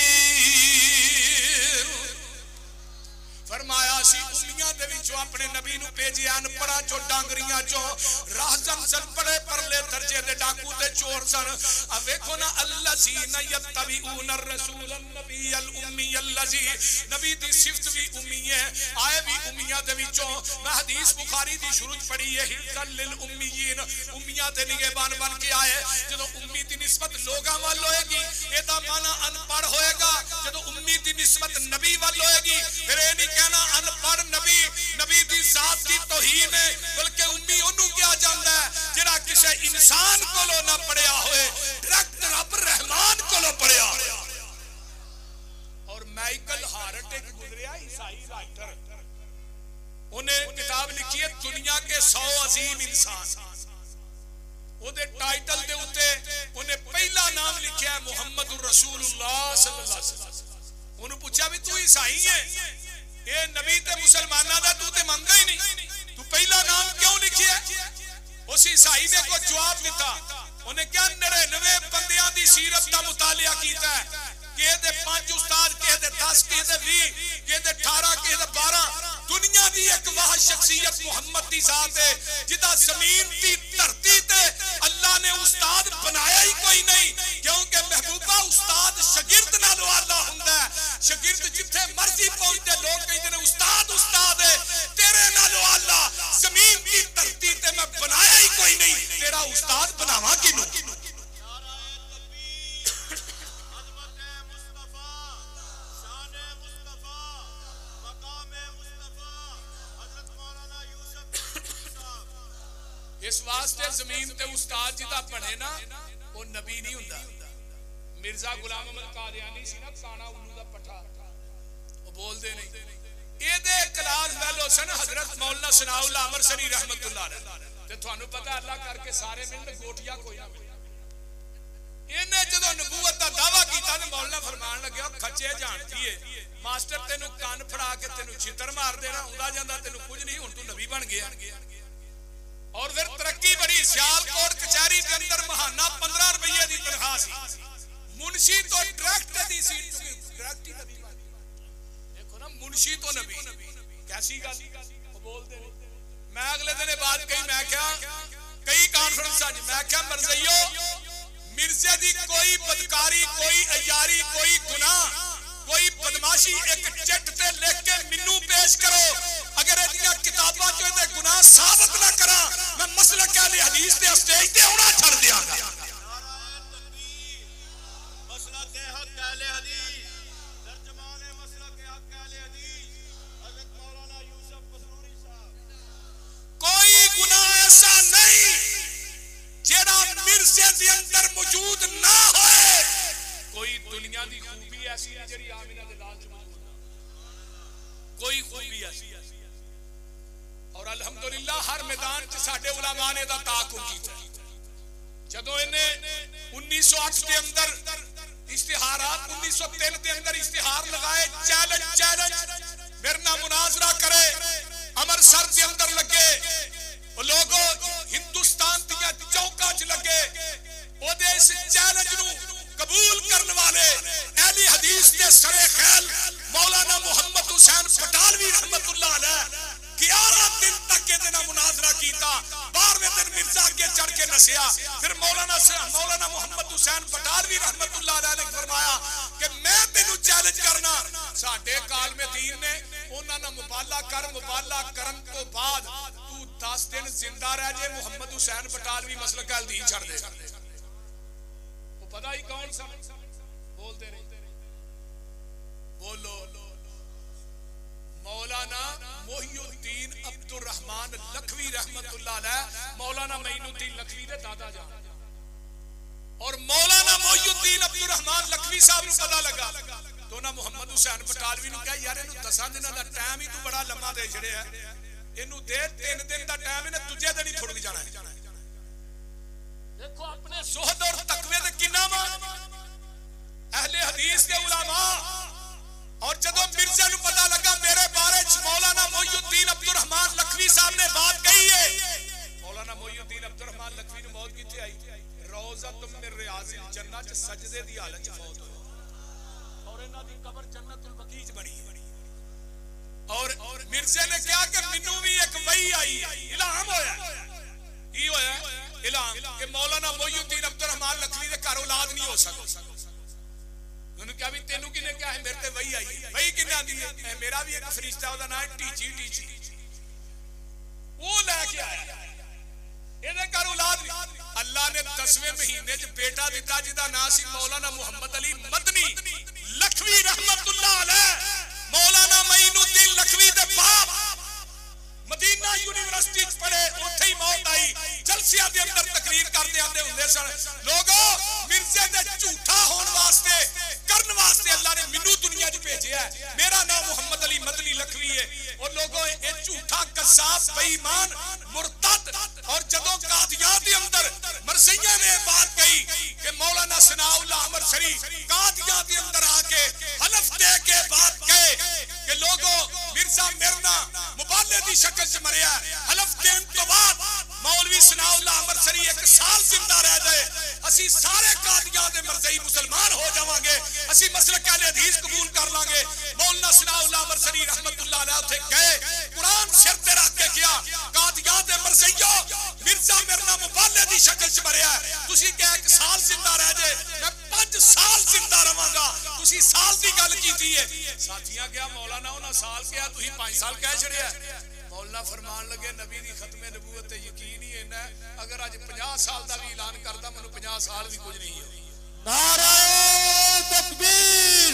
S1: फरमाया सी उम्मियां दे विचों अपने नबी नूं भेजिया, अनपढ़ा चो डांगरियां चो राहजन सन, बड़े परले दर्जे दे डाकू ते चोर सन। अब देखो ना अल्लज़ीना यत्तबिऊन रसूल नबीयल उम्मी अल्लज़ी, नबी दी सिफत भी उम्मी है, आए भी उम्मियां दे विचों। मैं हदीस बुखारी दी शुरू च पढ़ी है, हिल्कल लिल उम्मीयीन, उम्मियां दे निगहबान बन के आए। जदों उम्मी दी निस्बत लोगां वाल होएगी एदा माना अनपढ़ होएगा, जदों उम्मी दी निस्बत नबी वाल होएगी फिर ए नहीं कहना अनपढ़ नबी, नबी दी जात दी तौहीन है, बल्कि उम्मी ओनू किया जांदा है जिहड़ा किसी इंसान कोलों ना पढ़िया होए, डायरेक्ट रब रहमान कोलों पढ़िया होए। और माइकल हार्ट एक गुजरिया ईसाई राइटर, उन्हें किताब लिखी है दुनिया के सौ अजीम इंसान। ओदे टाइटल दे उत्ते उन्हें पहला नाम लिखा है मुहम्मदुर रसूलुल्लाह सल्लल्लाहु अलैहि वसल्लम। उन्हें पूछा भी तू ईसाई है, ये नबी ते मुसलमाना दा तू ते मनदा ही नहीं, तू पहला नाम क्यों लिखिया? उस ईसाई ने कोई जवाब दिता, उन्हें क्या नड़िनवे बंदियां दी सीरत दा मुतालिया कीता है, किहे दे पांच उस्ताद, किहे दे दस, किहे दे बीस, किहे दे अठारह, किहे दे बारह। दुनिया दी एक वाह शख्सियत मुहम्मद दी जात है जिदा जमीन दी धरती ते अल्लाह ने उस्ताद बनाया ही कोई नहीं, क्योंकि महबूबा उस्ताद शागिर्द नालों आला हुंदा है। शागिर्द जिथे मर्जी पहुंचते लोग कहते ने उस्ताद उस्ताद है, तेरे नालों आला जमीन दी धरती ते मैं बनाया ही कोई नहीं, तेरा उस्ताद बनावा किनू? इस वास्ते जमीन ते उस्ताद जिदा बने ना वो नबी नहीं हुंदा। मिर्जा गुलाम अहमद कादियानी सी ना, काना उल्लू दा पठा, वो बोलदे नहीं। एदे क्लास वेलो सन हजरत मौलाना सनाउल्लाह अमरसरी रहमतुल्लाह अलैह। ते थानू पता अल्लाह करके सारे मिलते गोटिया कोई ना मिले। इन्हें जदों नबूवत दा दावा कीता ते मौलाना फरमान लग्या खच्चे जानती है मास्टर तेनू कान फड़ा के तेनू छितर मार देना, उदा जांदा तेनू कुछ नहीं, हुण तू नबी बन गया। और फिर तरक्की बड़ी, सियालकोट कचहरी के अंदर महाना पंद्रह रुपये की तनख्वाह सी, मुंशी तो डायरेक्ट दी सी, डायरेक्ट ही नबी। देखो ना मुंशी तो नबी, कैसी गल बोलते हैं। मैं अगले दिन बात कही, मैं क्या कई कॉन्फ्रेंस मैं क्या मरजइयो मिर्जे दी कोई बदकारी, कोई अयारी, कोई गुनाह, कोई मसलक अहले हदीस दे स्टेज ते आउणा छड़ दियांगा।
S2: मसलक हक अहले हदीस, तर्जुमान मसलक हक अहले हदीस हज़रत मौलाना यूसुफ पसरूरी साहब।
S1: कोई गुनाह ऐसा नहीं जेड़ा मिर्जे दे अंदर मौजूद ना होए। कोई दुनिया दी खूबी ऐसी नहीं जेड़ी आमिना दे लाल च मौजूद ना, कोई खूबी ऐसी। और अल्हम्दुलिल्लाह हर मैदान च साडे उलमा ने दा ताकुब कीता। जदों इन्ने उन्नीस सौ आठ के अंदर इश्तिहारात उन्नीस सौ तीन के अंदर इश्तिहार लगाए, चैलेंज चैलेंज मेरे नाल मुनाजरा करे, अमृतसर के अंदर लगे लोगों हिंदुस्तान दियां चौकां च लगे। ओदे इस चैलेंज नूं कबूल करने वाले अहले हदीस के सरे खैल मौलाना मोहम्मद हुसैन पटालवी रहमतुल्लाह अलैह ग्यारह दिन तक के ना मुनाजरा कीता। बारहवें दिन मिर्जा अगे चढ़ के नसिया। फिर मौलाना मौलाना मोहम्मद हुसैन पटालवी रहमतुल्लाह अलैह ने फरमाया कि मैं तेनू चैलेंज करना। साडे कालमे दीन ने उन्हां नाल मुबाला कर, मुबाला करन तो बाद तू दस दिन जिंदा रह जे, मोहम्मद हुसैन पटालवी मसलक अहले हदीस छड़ दे। वो पता ही कौन सा बोलते रहे, बोलो मौलाना मोहिउद्दीन अब्दुल रहमान लखवी रहमतुल्लाह अलैह, मौलाना मोइनुद्दीन लखवी दे दादा जान। और मौलाना मोहिउद्दीन अब्दुल रहमान लखवी साहब नूं पता लगा तो ना मोहम्मद हुसैन पटालवी नूं कहा यार इनू दस दिनां दा टाइम ही तू बड़ा लम्मा दे छड़िया, इनू दे तीन दिन दा टाइम, इन्हें दूजे दिन ही छुड़ जाना है। देखो अपने ज़ुहद और तकवे दे किन्ना मान अहले हदीस के उलमा। और जदों मिर्जा नूं पता लगा मेरे बारे च मौलाना मोइनुद्दीन अब्दुल रहमान लखवी साहब ने बात कही है, मौलाना मोइनुद्दीन अब्दुल रहमान लखवी नूं मौत किथे आई? रौज़तुम मिन रियाज़िल जन्नत च सजदे दी हालत च मौत होई। और इन्हां दी कब्र जन्नतुल बकी च बनी है। और मिर्जे ने कहा कि मैनू भी एक वही आई, इल्हाम होया। की होया? इल्हाम कि मौलाना मोइनुद्दीन अब्दुल रहमान लखवी दे घर औलाद नहीं हो सकदी। उन्होंने कहा भी तेनू किने क्या है? मेरे ते वही आई। वही किने आंदी है? मेरा भी एक फरिश्ता ओदा नाम है टीची टीची, वो लेके आया। इहदे घर औलाद नहीं। अल्लाह ने दसवें महीने च बेटा दिता जिहदा नाम सी मौलाना मोहम्मद अली मदनी लखवी रहमतुल्लाह अलैह। मौलाना मोइनुद्दीन लखवी दे बाप मदीना यूनिवर्सिटी च पढ़े, उत्थे ही मौत आई। जलसिया दे अंदर तकरीर करदे आंदे हुंदे सन। लोगो मिर्जे दे झूठा होण वास्ते करन वास्ते अल्लाह ने मैनू दुनिया च भेजिया है। मेरा नाम मोहम्मद अली मदनी लखवी है। और लोगों ये झूठा कसाब बेईमान मुर्तद। और जदों कादियान दे अंदर मरसिया ने बात कही कि मौलाना सनाउल्लाह अमरसरी कादियान दे अंदर आके हलफ दे के बात कहे कि लोगों मिर्जा मिरना मुबाले दी शक्ल च मरिया। हलफ देन तो बाद मौलवी सनाउल्लाह अमरसरी एक साल जिंदा रह जाए, असी सारे कादियान दे मरज़ई मुसलमान हो जावांगे, असी मसलक अहले हदीस कबूल कर लांगे। मौलाना सनाउल्लाह अमरसरी रहमतुल्लाह अलैह उथे गए, कुरान सिर ते रख के किया कादियान दे मरज़ईयो मिर्जा मिरना मुबाले दी शक्ल च मरिया, तुसी कह एक साल जिंदा रह जाए, मैं पांच साल जिंदा रहांगा, तुसी साल दी गल कीती है। साथियां क्या मौलाना उन्हां साल कहा, तुसी पांच साल कह छड़िया। मौलाना फरमान लगे नबी दी खत्मे नबूवत ते यकीन ही इन्ना है, अगर अज पचास साल दा भी ऐलान करदा मैनूं पचास साल भी कुछ नहीं है।
S2: नारे तकबीर,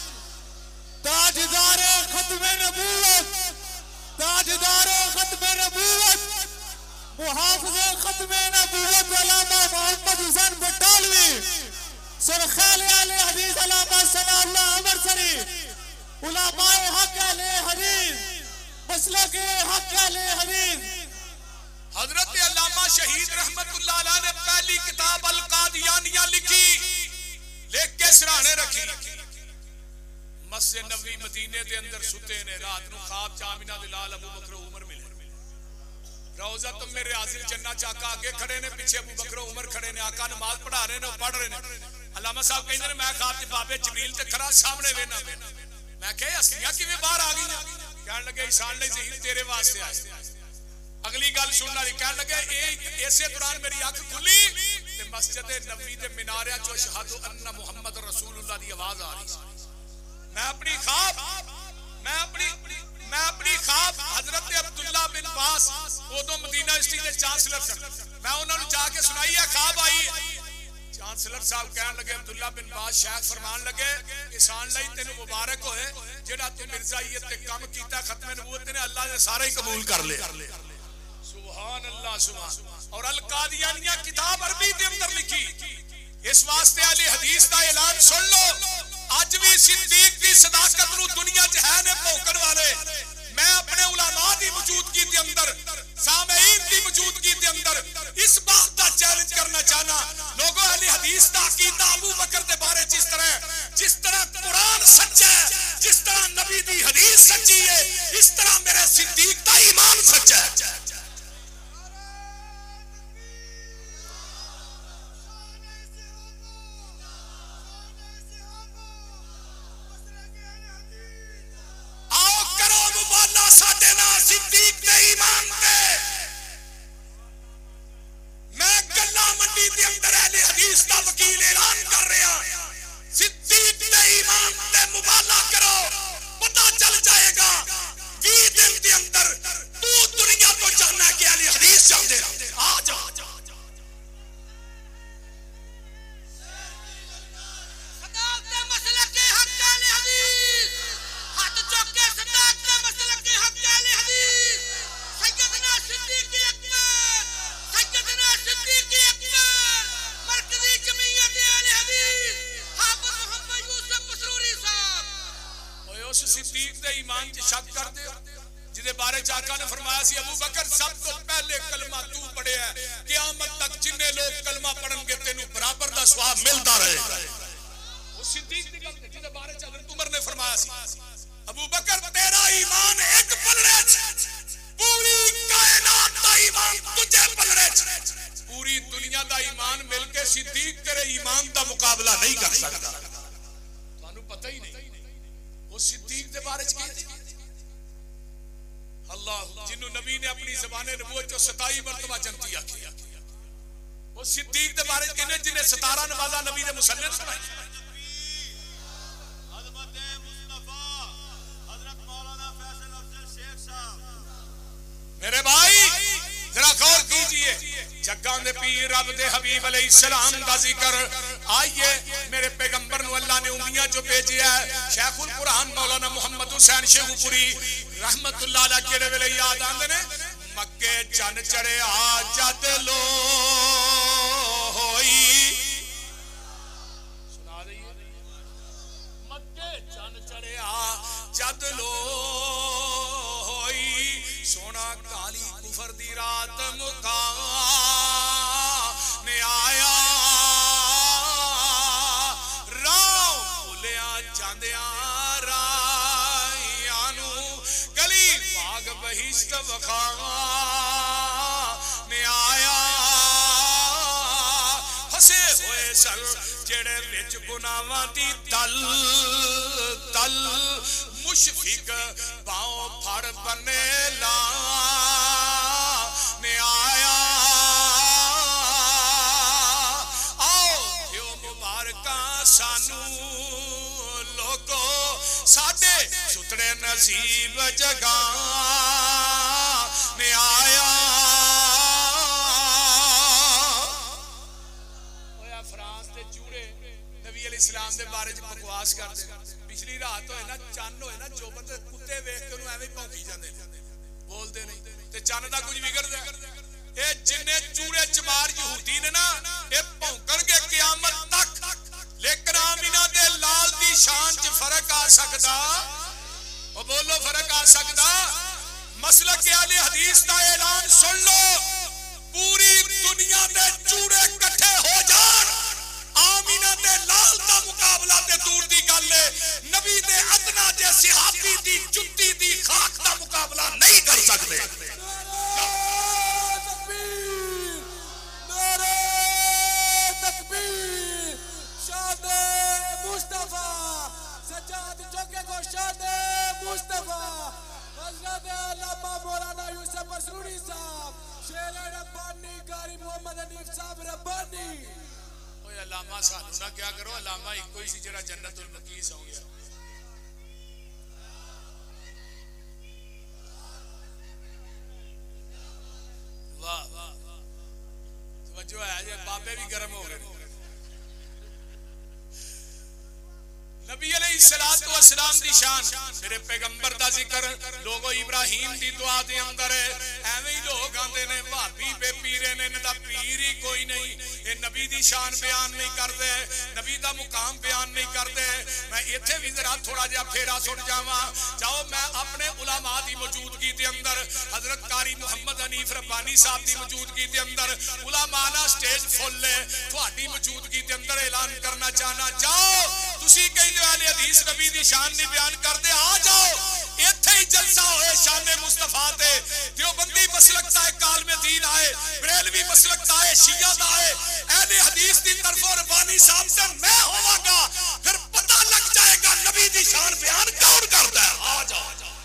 S2: ताजदारे खत्मे नबूवत, ताजदारे खत्मे नबूवत, मुहाफिज़े खत्मे नबूवत अल्लामा मोहम्मद हुसैन पटालवी, सरखैल अहले हदीस अल्लामा सनाउल्लाह अमरसरी, उलमाए हक अहले हदीस, मसलक हक अहले हदीस।
S1: हजरत अल्लामा शहीद रहमतुल्लाह अलैह ने पहली किताब अल कादियानिया लिखी, लिख के सिराने रखी। मस्जिद नबवी मदीने दे अंदर सुते ने, रात नूं ख्वाब च आमिना दे लाल अबू बकर उमर मिले। रौज़ा तुम मेरे आज़िल जन्नत च आका आगे खड़े ने, पीछे अबू बकर उमर खड़े ने, आका नमाज पढ़ा रहे ने, पढ़ रहे ने। अल्लामा साहब कहंदे ने मैं ख्वाब च बाबे जमील ते खड़ा सामने वेना, मैं कहा हस्तियां किवें बाहर आ गईयां? कहन लगे ईशान ने ज़हीर तेरे वास्ते आए। अगली गल सुनने वाली, कहन लगे इसे दौरान मेरी अख खुली ते मस्जिद नबवी दे मीनारे चो अशहदु अन्ना मुहम्मद रसूलुल्लाह दी आवाज आ रही। मैं अपनी ख्वाब मैं अपनी मैं अपनी ख्वाब हजरत अब्दुल्ला बिन बास उदों मदीना यूनिवर्सिटी के चांसलर सन मैं उन्होंने जाके सुनाई है ख्वाब आई चांसलर साहब कहन लगे अब्दुल्ला बिन बास शेख फरमान लगे किसान लई तेनु मुबारक होए जेड़ा तू मिर्जाइयत ते काम कीता खत्म नबूवत ने अल्लाह ने सारे ही कबूल कर ले सुभान अल्लाह सुभान और अल कादियानिया किताब अरबी के अंदर लिखी इस वास्ते अहले हदीस का ऐलान सुन लो आज भी सिद्दीक की सदाकत नु दुनिया च है ने भौंकण वाले मैं अपने उलमा की मौजूदगी के अंदर सामईन की मौजूदगी के अंदर इस बात का चैलेंज करना चाहना लोगों अहले हदीस का अकीदा अबू बकर के बारे जिस तरह जिस तरह कुरान सच्चा है जिस तरह नबी दी हदीस सच्ची है इस तरह मेरे सिद्दीक का ईमान सच्चा है सिद्दीक दे ईमान पे मैं गल्ला मंडी के अंदर अहले हदीस का वकील ऐलान कर रहा सिद्दीक दे ईमान पे मुबाला करो पता चल जाएगा बीस दिन के अंदर तू दुनिया तो जानना कि अहले हदीस चाहते आ जा
S2: सदाकत दे मसले के हक अहले हदीस हाथ चौक के सदाकत दे मसले के हक अहले हदीस सैयदना सिद्दीक अकबर सैयदना सिद्दीक अकबर मरकजी जमीयत अहले हदीस हाफिज मोहम्मद यूसुफ मसरूरी साहब
S1: ओए उस सिद्दीक दे ईमान च शक कर दे जिदे बारे च आका ने फरमाया सी अबू बकर सब तो पहले कलमा तू पढ़िया है क़यामत तक जिन्ने लोग कलमा पढ़नगे तेनू बराबर दा सवाब मिलता रहेगा वो सिद्दीक दी गल जिदे बारे च हज़रत उमर ने फरमाया सी अबू बकर तेरा ईमान एक पलड़े च पूरी कायनात दा ईमान तुझे पलड़े च पूरी दुनिया दा ईमान मिलके सिद्दीक तेरे ईमान दा मुकाबला नहीं कर सकता थानू पता ही नहीं वो सिद्दीक दे बारे च की अल्लाह जिन्नु नबी ने अपनी ज़बाने नबूवत जो सताई मरतबा जनती आखी वो सिद्दीक दे बारे च कहने जिन्हें सतारा नवाजा नबी दे मुसन्नद सुनाई मेरे भाई जरा गौर कीजिए जग्गा दे पीर रब दे हबीब अलैहिस्सलाम दा जिक्र आइए मेरे पैगंबर नु अल्लाह ने उम्मियां जो भेजिया है शेखुल कुरान मौलाना मोहम्मद हुसैन शेखुपुरी रहमतुल्लाह अलैह केड़े वेले याद आंदे ने मक्के चन चढ़िया जद लो होई सुना दईए मक्के चन चढ़िया जद लो सोना काली कुफर दी रात मुका ने आया राव भुलिया जांदिया रायानू गली बाग बहिश्त वखा ने आया फसे होए सल जेड़े विच गुनाहां दी तल तल मुशफिक पाओ फड़ बने ला ने आया आओ यो मुबारका सानू लोगो साडे सुतरे नसीब जगा ने आया होया फ्रांस दे चूड़े नबी अलैहिस्सलाम दे बारे च बकवास करदे पिछली रात होए ना चन्न होए ना जोबन ते कुत्ते वेख के ओनू एवें भौंकी जांदे बोलदे नहीं ते चन्न दा कुछ बिगड़दा ए जिन्ने चूड़े चमार यहूदी ने ना ए भौंकणगे क़यामत तक लेकिन आमिना दे लाल दी शान च फर्क आ सकदा ओ बोलो फर्क आ सकदा मसलक अहले हदीस दा ऐलान सुन लो पूरी दुनिया दे चूड़े इकट्ठे हो जाण आमिना दे लाल दा मुकाबला ते दूर दी गल है नबी दे अदना जे सहाबी दी जुत्ती दी खाक दा मुकाबला नहीं कर सकते
S3: तकबीर नारे तकबीर शादे मुस्तफा सज्जाद चौके को शादे मुस्तफा हजरत अल्लामा मौलाना यूसुफ मसरूरी साहब शेर रब्बानी कारी मोहम्मद हनीफ साहब रब्बानी
S1: अल्लामा सानू ना क्या करो अल्लामा इको ही सी जेड़ा जन्नतुल मकीस हो गया नबी अलैहिस्सलातु वस्सलाम दी शान मेरे पैगंबर दा जिक्र लोगो इब्राहिम दी दुआ दे अंदर एवें ही लोग आंदे ने भाभी बे पीरे ने इन्हां दा पीर ही कोई नहीं ये नबी दी शान बयान नहीं करदे नबी दा मुकाम बयान नहीं करदे मैं इत्थे भी जरा थोड़ा जिहा फेरा सुट जावां जाओ मैं अपने उलमा दी मौजूदगी दे अंदर हजरत कारी मुहम्मद हनीफ रब्बानी साहब दी मौजूदगी दे अंदर उलमा दा स्टेज फुल है तुहाडी मौजूदगी दे अंदर ऐलान करना चाहना जाओ तुसी कहंदे अहले हदीस नबी दी शान नहीं बयान करदे आ जाओ इत्थे ही जलसा होए शान मुस्तफा ते देवबंदी मसलक दा कालमे दीन आए बरेलवी मसलक दा है शिया दा है अहले हदीस दी तरफों रब्बानी साहब से मैं होवांगा फिर पता लग जाएगा नबी दी शान बयान कौन करदा है आ जाओ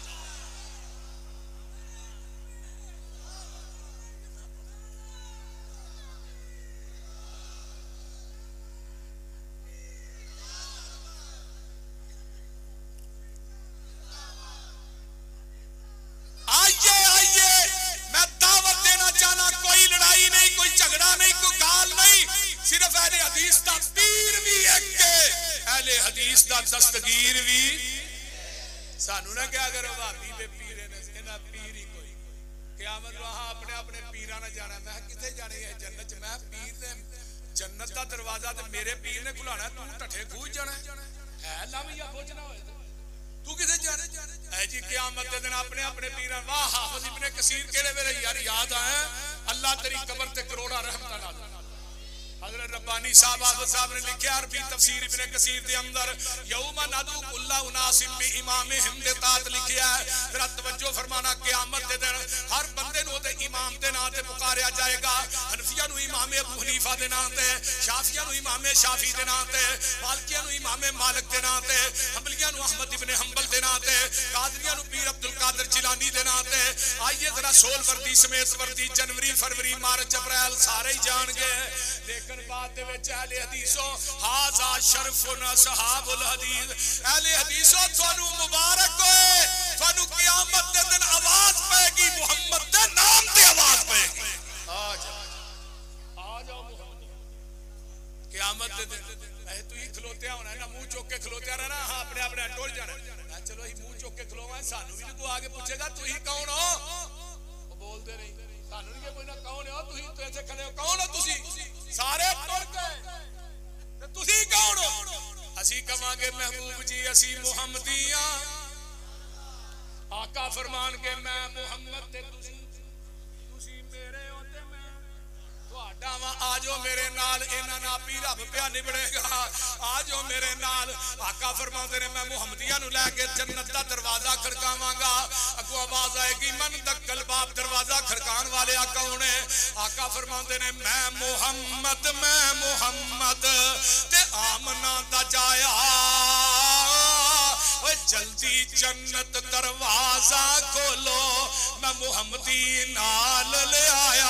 S1: दस्तगीर भी सानू ना क्या करो भाभी बे पीरे ने इना पीर ही कोई क़यामत वहां अपने अपने पीरा ने जाना मैं किथे जाने है जन्नत च मैं पीर ने जन्नत दा दरवाजा ते मेरे पीर ने खुलाना तू ठठे खूज जाना है लामिया खोजना होए तू किथे जाने ऐ जी क़यामत दे दिन अपने अपने पीरा वाह हाफिज इब्ने कसीर केड़े वेले यार याद आए अल्लाह तेरी कब्र ते करोड़ा रहमत नाल हज़रत रब्बानी साहब आफत साहब ने लिखा अरबी तफसीर इब्ने कसीर दे अंदर यौमा नदू कुल्ला उनासिम बि इमामिहिम दे तात लिखा है जरा तवज्जो फरमाना क़यामत दे दिन हर बंदे नु ते इमाम दे नाम ते पुकारिया जाएगा हनफिया नु इमाम अबू हनीफा दे नाम ते शाफिया नु इमाम शाफी दे नाम ते मालिकिया नु इमाम मालिक दे नाम ते हंबलिया नु अहमद इब्ने हंबल दे नाम ते कादरिया नु पीर अब्दुल कादिर जिलानी दे नाम ते आइए जरा सोल वर्दी समेत वर्दी जनवरी फरवरी मार्च अप्रैल सारे ही जान गए लेकिन बाद दे विच अहले हदीसो हाजा शरफुन असहाबुल हदीस अहले हदीसो थानू मुबारक होए थानू क़यामत दे दिन आवाज पाएगी मुहम्मद दे नाम ते आवाज पाएगी आ जाओ आ जाओ मुहम्मद क़यामत दे दिन ऐ तू ही खलोते होना ना मुंह चोक के खलोते रहना हां अपने अपने टोल जाना चलो ही मुंह चोक के खलोवा सानू भी कोई आगे पूछेगा तू ही कौन हो वो बोल दे रही सानू नहीं कोई ना कौन हो तू ही तो ऐसे खड़े हो कौन हो तुसी सारे टुर गए ते तुसी कौन हो असी कवांगे महबूब जी असी मुहम्मदियां आका फरमान के मैं मुहम्मद ते तुसी तुसी मेरे हो ते मैं तुहाडा वा आजो मेरे नाल इना ना पी रब पिया निबड़ेगा आजो मेरे नाल आका फरमांदे ने मैं मुहम्मदियां नु लेके जन्नत दा दरवाजा खड़कावांगा अगो आवाज आएगी मन दक्कल बाप दरवाजा खड़कान वाले आ कौन है आका फरमांदे ने मैं मुहम्मद मैं मुहम्मद ते आमना दा जाया ओए जल्दी जन्नत दरवाजा खोलो मैं मुहम्मदी नाल ले आया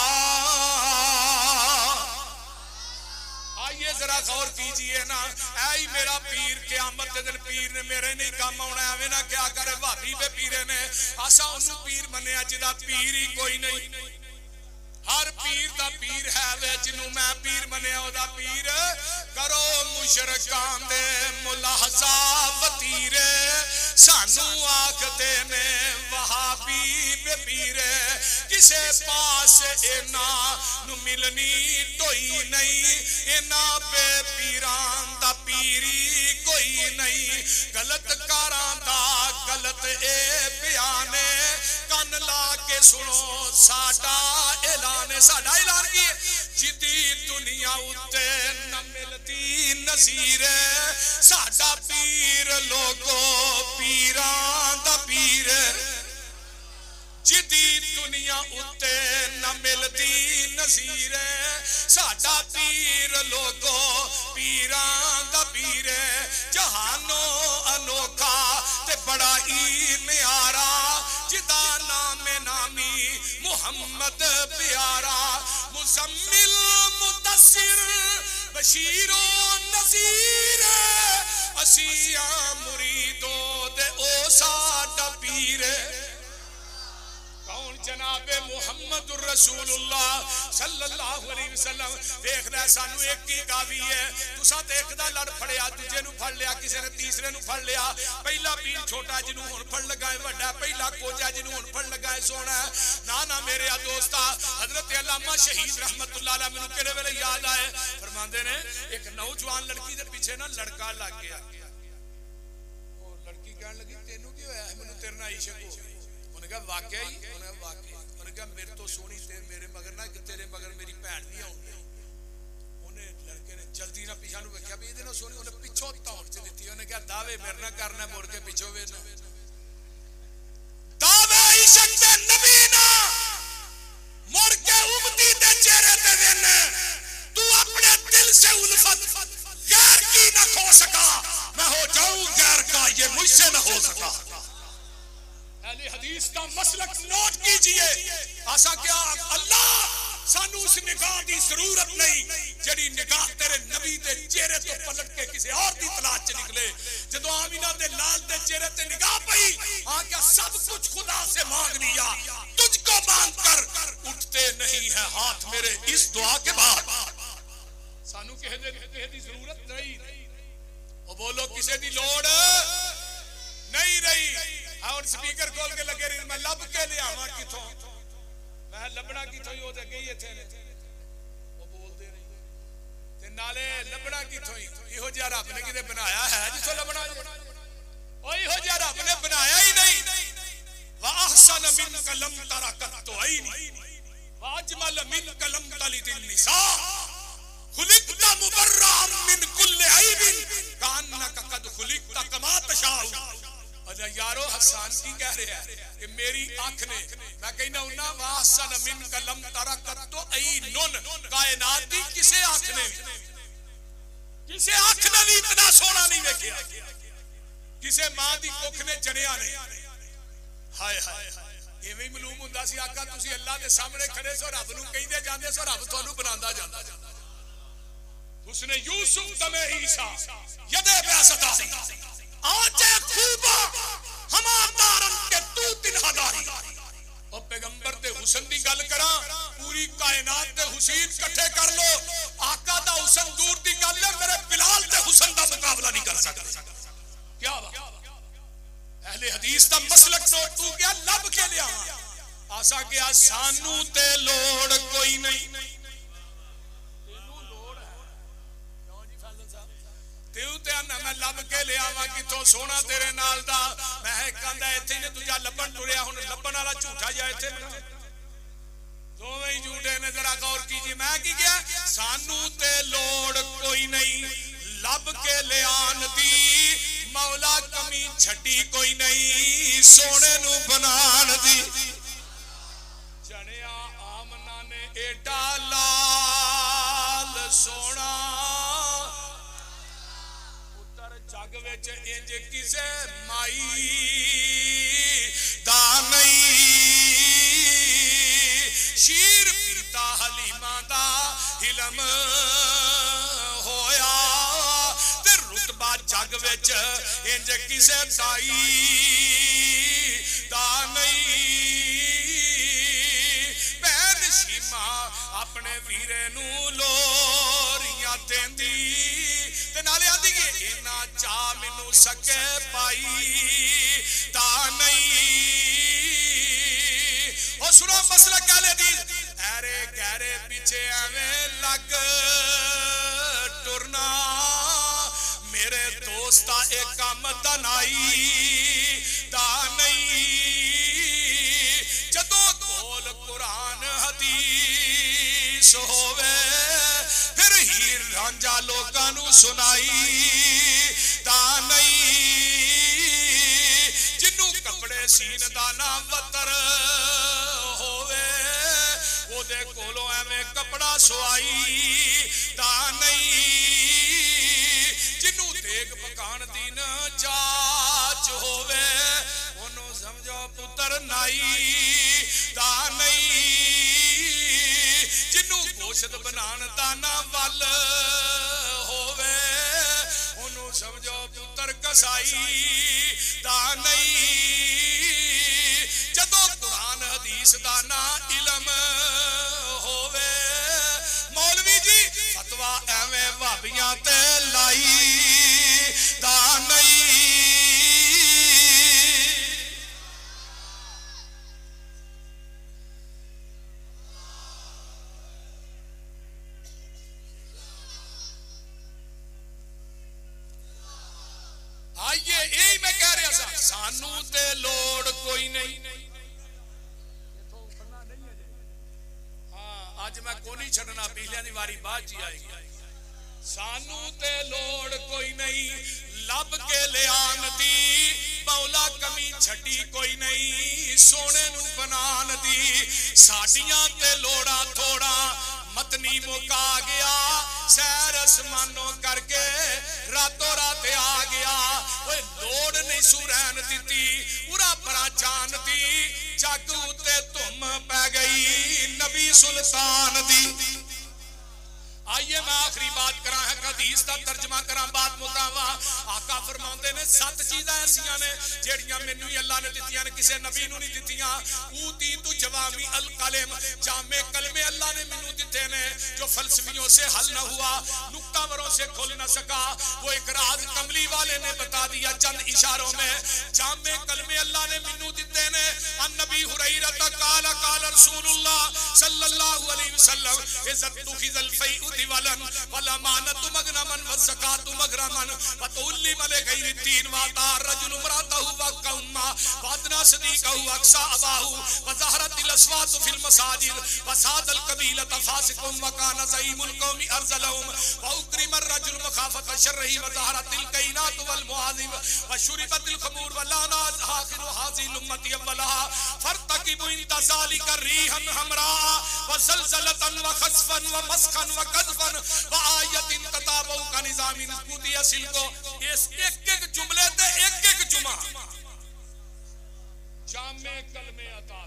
S1: आइए जरा गौर कीजिए ना ऐ मेरा पीर क़यामत दे दिन पीर ने मेरे नहीं काम आना एवें ना क्या करे भाभी बे पीरे ने आसा उन्नू पीर मन्निया जिदा पीर ही कोई नहीं हर पीर दा पीर है वे जिन्नू मैं पीर मन्निया ओदा पीर करो मुशरकां दे मुलाहजा वतीरे सानू आखदे ने वहाबी बे पीर किसे पास इना नु मिलनी टोई नहीं इना बे पीरां दा पीरी कोई नहीं गलत कारां दा गलत ए बयाने कन ला के सुनो साडा ऐलान साडा ऐलान की जिदी दुनिया उत्ते न मिलती नज़ीर साडा पीर लोगो पीरां दा पीर जिदी दुनिया उत्ते न मिलती नज़ीर साडा पीर लोगो पीरां दा पीर जहानो अनोखा ते बड़ा ही न्यारा जिदा नाम नामी मुहम्मद प्यारा मुज़म्मिल मुदस्सिर बशीरो नज़ीर असिया मुरीदो दे ओ साडा पीर कौन जनाबे मुहम्मदुर रसूलुल्लाह सल्लल्लाहु अलैहि वसल्लम देखदा सानू एक ही कावी है तुसा देखदा लड़ फड़िया दूजे नु फड़ लिया किसी ने तीसरे नु फड़ लिया पहला पीर छोटा जिन्नू हुण फड़ लगा है वड्डा पहला कोजा जिन्नू हुण फड़ लगा है सोना ना ना मेरे आ दोस्ता हजरत अल्लामा शहीद रहमतुल्लाह अलैह मैनू किहड़े वेले याद आए फरमांदे ने एक नौजवान लड़की दे पीछे ना लड़का लग गया ओ लड़की कहन लगी तेनू की होया मैनू तेरे नाल इश्क हो उन्हें कहा वाकई उन्हें वाकई उन्हें कहा मेरे तो सोनी ते मेरे मगर ना तेरे मगर मेरी भैन नहीं आउंदी उन्हें लड़के ने जल्दी ना पीछा नु वेख्या भी इहदे नाल सोनी उन्हें पिछों तौड़ च दित्ती उन्हें कहा दावे मेरे नाल करना मुड़ के पिछों वे ना दावे इश्क दे नबी ना मुड़ के उम्मती दे चेहरे ते वेन तू अपने दिल से उल्फत गैर की ना खो सका मैं हो जाऊं गैर का ये मुझसे ना हो सका अहले हदीस का मसलक नोट कीजिए आसा क्या अल्लाह सानू उस निगाह की जरूरत नहीं जड़ी निगाह तेरे नबी दे चेहरे तो पलट के किसी और दी तलाश च निकले जदों आमिना दे लाल दे चेहरे ते निगाह पई आ क्या सब कुछ खुदा से मांग लिया तुझको मांग कर उठते नहीं है हाथ मेरे इस दुआ के बाद सानू किसे दे किसे दी जरूरत नहीं ओ बोलो किसे दी लोड़ नहीं रही और स्पीकर खोल के लगे रही मैं लब के ले आवा किथों मैं लबड़ा किथों ही ओदे गई इथे वो बोलदे नहीं ते नाले लबड़ा किथों ही इहो जिहा रब ने किते बनाया है जिथों लबड़ा ओ इहो जिहा रब ने बनाया ही नहीं वा अहसन मिन कलम तरकत तो आईनी वा अजमल मिन कलम तलिदिन निसा खुलिकता मुबर्रअन मिन कुल्li ऐबिन कान्नका कद खुलिकता कमा तशाउ अरे यारो हसन की कह रहे हैं कि मेरी आंख ने मैं कहना उन्ना वासन मिन कलम तरकत तो ऐनुन कायनात दी किसे आंख ने किसे आंख ने भी इतना सोना नहीं देखा किसे मां दी कुख ने जनिया नहीं हाय हाय एवें ही मालूम हुंदा सी आका तुसी अल्लाह दे सामने खड़े सो रब नु कहंदे जांदे सो रब तुहानू बनांदा जांदा उसने यूसुफ दमे ईसा यदे ब्यासता आज खूबा हमादारन के तू तिनहादारी और पैगंबर दे हुस्न दी गल करा पूरी कायनात दे हुसैन इकट्ठे कर लो आका दा हुस्न दूर दी गल है मेरे बिलाल दे हुस्न दा मुकाबला नहीं कर सकता क्या बात अहले हदीस दा मसलक नोट तू क्या लब के लिया आसा क्या सानू ते लोड़ कोई नहीं तेऊ ते आना मैं लब के ले आवा किथों सोना तेरे नाल दा मैं कहंदा इथे ने तुझा लबन टुरिया हुन लबन वाला झूठा जा इथे दोवें ही झूठे ने जरा गौर कीजिए मैं की गया सानू ते लोड़ कोई नहीं लब के ले आन दी मौला कमी छड्डी कोई नहीं सोने नु बनान दी जणिया आमना ने एडा लाल सोना जग विच इंज किसे माई दा नहीं शीर पीता हलीमा दा हिलम होया ते रुतबा जग विच इंज किसे ताई दा नहीं भैन शीमा अपने वीरे नू लोरियां देंदी ते नाले आंदी कि इना चा मैनू सके पाई ता नहीं ओ सुनो मसला कहले दी अरे गहरे पीछे एवें लग टुरना मेरे दोस्ता एक काम दनाई ता नहीं जदों कोल कुरान हदीस होवे फिर हीर रांझा लोकां नू सुनाई ता नहीं जिन्नू कपड़े सीन दा ना वतर होवे ओदे कोलों एवें कपड़ा सवाई ता नहीं जिन्नू देग पकान दी न जाच होवे ओनू समझो पुत्र नाई ता नहीं जिन्नू गोश्त बनान दा ना वल होवे ओनू समझो पुत्र कसाई दा नहीं जदों कुरान हदीस दा ना इलम होवे मौलवी जी फतवा एवें भाबियां ते लाई दा नहीं आइए यही मैं कह रहा सा सानू ते लोड़ कोई नहीं हाँ अज मैं को नहीं छड़ना पिछलियां दी वारी बाद च आएगी सानू ते लोड़ कोई नहीं लब के लियान दी मौला कमी छड़ी कोई नहीं सोने नू बनान दी साडियां ते लोड़ा थोड़ा मतनी मुका गया सैर आसमानों करके रातों रात आ गया ओए लोड़ नहीं सुरैन दी उरा परा जान दी जग उते धुम पै गई नबी सुल्तान दी आइए मैं आखिरी बात करा है हदीस का तर्जमा करा बात मुकावा आका फरमाते ने सत चीज़ां ऐसियां ने जेड़ियां मैनू अल्लाह ने दित्तियां ने किसी नबी नू नहीं दित्तियां ऊती तू जवामी अल कलम जामे कलमे अल्लाह ने मैनू दिते ने जो फलसफियों से हल न हुआ नुक्तावरों से खुल न सका वो एक राज कमली वाले ने बता दिया चंद इशारों में जामे कलमे अल्लाह ने मैनू दिते ने अन नबी हुरैरा काला काला रसूलुल्लाह सल्लल्लाहु अलैहि वसल्लम इज्जत तुखिजल फैउ दिवालन वला मानतु मगनमन व ज़कातु मगरमन व तुल्ली मले गैर तीन वाता रजुल मरातहु व कौमा वादना सदीकहु अक्सा अबाहु व ज़हरतिल अस्वात फिल मसाजिद व सादल कबीलत फासिकुम व कान ज़ईमुल कौमी अरज़लहुम व उक्रिम अर्रजुल मखाफत शर्रही व ज़हरतिल कैनात वल मुआज़िब व शुरिबतिल खमूर व लाना आखिर हाज़िल उम्मती अव्वलहा फर्तकिबु इंतज़ालिका रीहन हमरा व ज़लज़लतन व खस्फन व मस्खन व कज़फन व आयतिन तताबउ का निज़ामिन कुदी असिल को इस एक एक जुमले ते एक एक जुमा जामे कलमे अता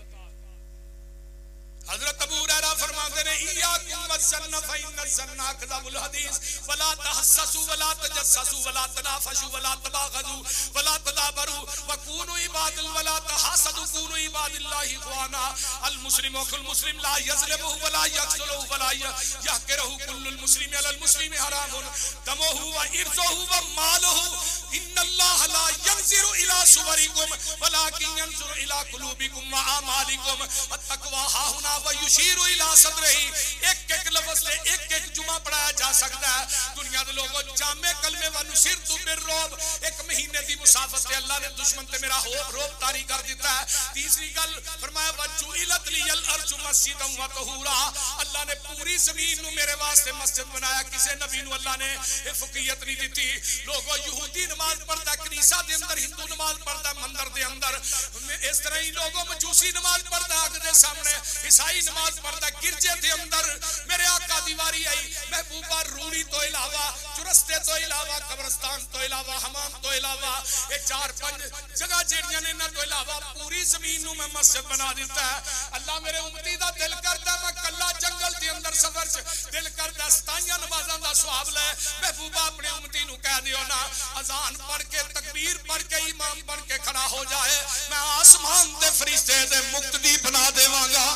S1: हजरत अबू हुरैरा फरमाते ने इय्याकुम वज़न्न फइन्न ज़न्ना कज़बुल हदीस वला तहस्ससु वला तजस्ससु वला तनाफशु वला तबागजु वला तदाबरु वकूनु इबादल वला तहासदु कूनु इबादिल्लाहि इख्वाना अल मुस्लिमु अखुल मुस्लिम ला यज़लिमुहु वला यख्ज़ुलुहु वला यहकिरुहु कुल्लुल मुस्लिमी अलल मुस्लिमी हरामुन दमुहु व इर्ज़ुहु व मालुहु इन्नल्लाह ला यंज़ुरु इला सुवरिकुम वलाकिन यंज़ुरु इला कुलूबिकुम व आमालिकुम अत्तक़वा हाहुना व युशीरु इला सदरिही एक एक लफ्ज से एक एक जुमा पढ़ाया जा सकता है दुनिया के लोगों जामे कलमे व नुसिरतु बिर्रुब एक महीने की मुसाफत से अल्लाह ने दुश्मन ते मेरा रोब तारी कर दिता है तीसरी गल फरमाया वजुइलत लियल अर्जु मस्जिदन व तहूरा अल्लाह ने पूरी जमीन नु मेरे वास्ते मस्जिद बनाया किसी नबी नु अल्लाह ने ये फकीयत नहीं दी लोगों यहूदी नमाज पढ़ता कनीसा दे अंदर हिंदू नमाज पढ़ता मंदिर दे अंदर इस तरह ही लोगों मजूसी नमाज पढ़ता आग दे सामने ईसाई नमाज पढ़ता गिरजे दे अंदर मेरे आका दी वारी आई महबूबा रूड़ी तो इलावा चुरस्ते तो इलावा कब्रिस्तान तो इलावा हमाम तो इलावा ये चार पांच जगह जेड़ियां ने इन्हां तो इलावा पूरी जमीन नु मैं मस्जिद बना दिता है अल्लाह मेरे उम्मती दा दिल करदा मैं कल्ला जंगल दे अंदर सफर च दिल करदा सताइयां नमाज़ां दा सवाब ले महबूबा अपने उम्मती नु कह दियो ना अजान पढ़ के तकबीर पढ़ के इमाम बन के खड़ा हो जाए मैं आसमान दे फरिश्ते दे मुक्तदी बना देवांगा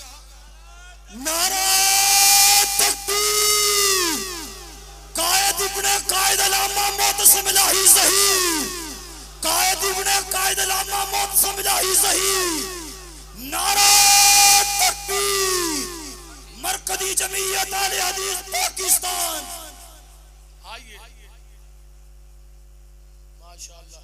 S3: नारा तकबीर कायद इब्ने कायद अलामा मुतसिम इलाही ज़ही कायद इब्ने कायद अलामा मुतसिम इलाही ज़ही नारा तकबीर मरकज़ी जमीयत अहले हदीस पाकिस्तान
S1: आइए माशाअल्लाह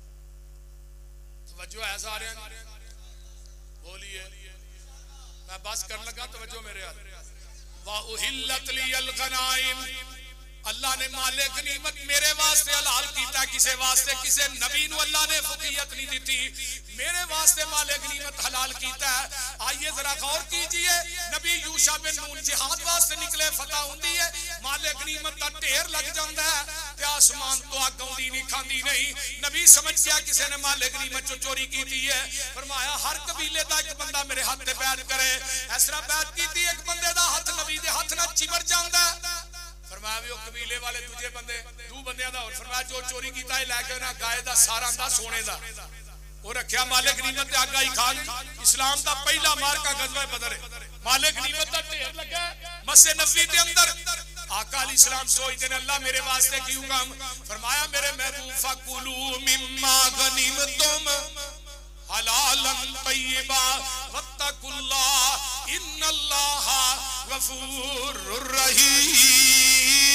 S1: तवज्जो है सारे बोलिए मैं बस कर लगा तवज्जो मेरे हाथ वा उहिल्लत लियल गनाइम अल्लाह ने माले गनीमत मेरे वास्ते हलाल कीता किसे वास्ते किसे नबी नु अल्लाह ने फकीयत नहीं दी मेरे वास्ते माले गनीमत हलाल कीता है आइए जरा गौर कीजिए नबी यूशा बिन नून जिहाद वास्ते निकले फतह हुंदी है माले गनीमत दा ढेर लग जांदा है ते आसमान तो अग आउंदी नहीं खांदी नहीं नबी समझ गया किसी ने माले गनीमत चो चोरी कीती है फरमाया हर कबीले दा एक बंदा मेरे हाथ ते बैठ करे इस तरह बैठ कीती एक बंदे दा हाथ नबी दे हाथ नाल चिमड़ जांदा फरमाया भी कबीले वाले दूजे बंदे दो बंदियां दा और फरमाया जो चोरी कीता है लैके ना गाय दा सारा दा सोने दा वो रखा मालिक गनीमत आगा ही खा गई। इस्लाम का पहला मार्का गज़वा बदर है। मालिक गनीमत का ढेर लगा मस्जिद नबवी के अंदर। आका अलैहिस्सलाम सोचते हैं अल्लाह मेरे वास्ते क्यों काम फरमाया मेरे महबूब फकुलू मिम्मा गनीमतुम हलालन तय्यबा वत्तकुल्लाह इन्नल्लाहा गफूरुर रहीम।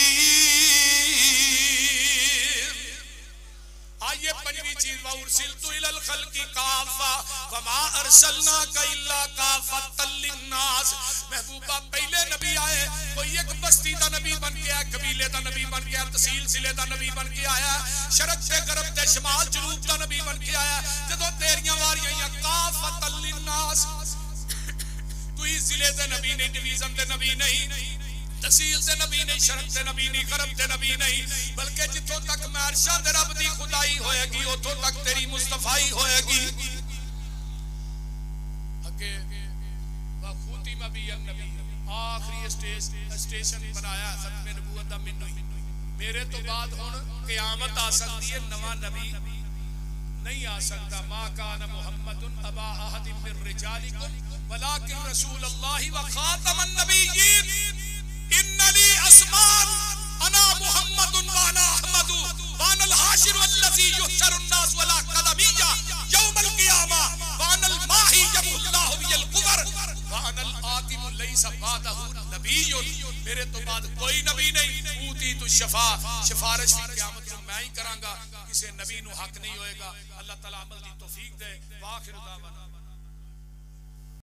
S1: आइए पंजवी चीज व उरसिलतु इलल खल्क़ि काफ़ा वमा अरसलनाका इल्ला काफ़तल लिन्नास। महबूबा पहले नबी आए कोई एक बस्ती दा नबी बन के आया, कबीले दा नबी बन के आया, तहसील जिले दा नबी बन के आया, शरक ते गरब ते शमाल जनूब दा नबी बन के आया। जदों तेरियां वारियां आईयां काफ़तल लिन्नास, तू ही जिले दे नबी नहीं, डिवीजन दे नबी नहीं, तहसील से नबी नहीं, शरक से नबी नहीं, गरब से नबी नहीं, बल्कि जिथों तक मैं अर्शा दे रब दी खुदाई होएगी उथों तक तेरी मुस्तफाई होएगी। अगे वखूती में भी नबी आखिरी स्टेज स्टेशन बनाया खत्मे नबूवत दा मैनू ही। मेरे तो बाद हुण क़यामत आ सकती है, नवा नबी नहीं आ सकता। मा कान मुहम्मदुन अबा अहदिन मिर रिजालिकुम वलाकिन रसूलुल्लाहि व खातमन नबिय्यीन। इन्नली अस्मान अना मुहम्मदुन व अना अहमदु व अनल हाशिर वल्लज़ी युहशरुन नास वला कदमिया यौमल क़ियामा व अनल माही यमुल्लाहु बिल कुबर व अनल आतिमु लैसा बादहु नबियुन। मेरे तो बाद कोई नबी नहीं। ऊती तु शफा, सिफारिश भी क़यामत में मैं ही करांगा, किसी नबी नु हक नहीं होएगा। अल्लाह ताला अमल दी तौफीक दे। व आखिर दावाना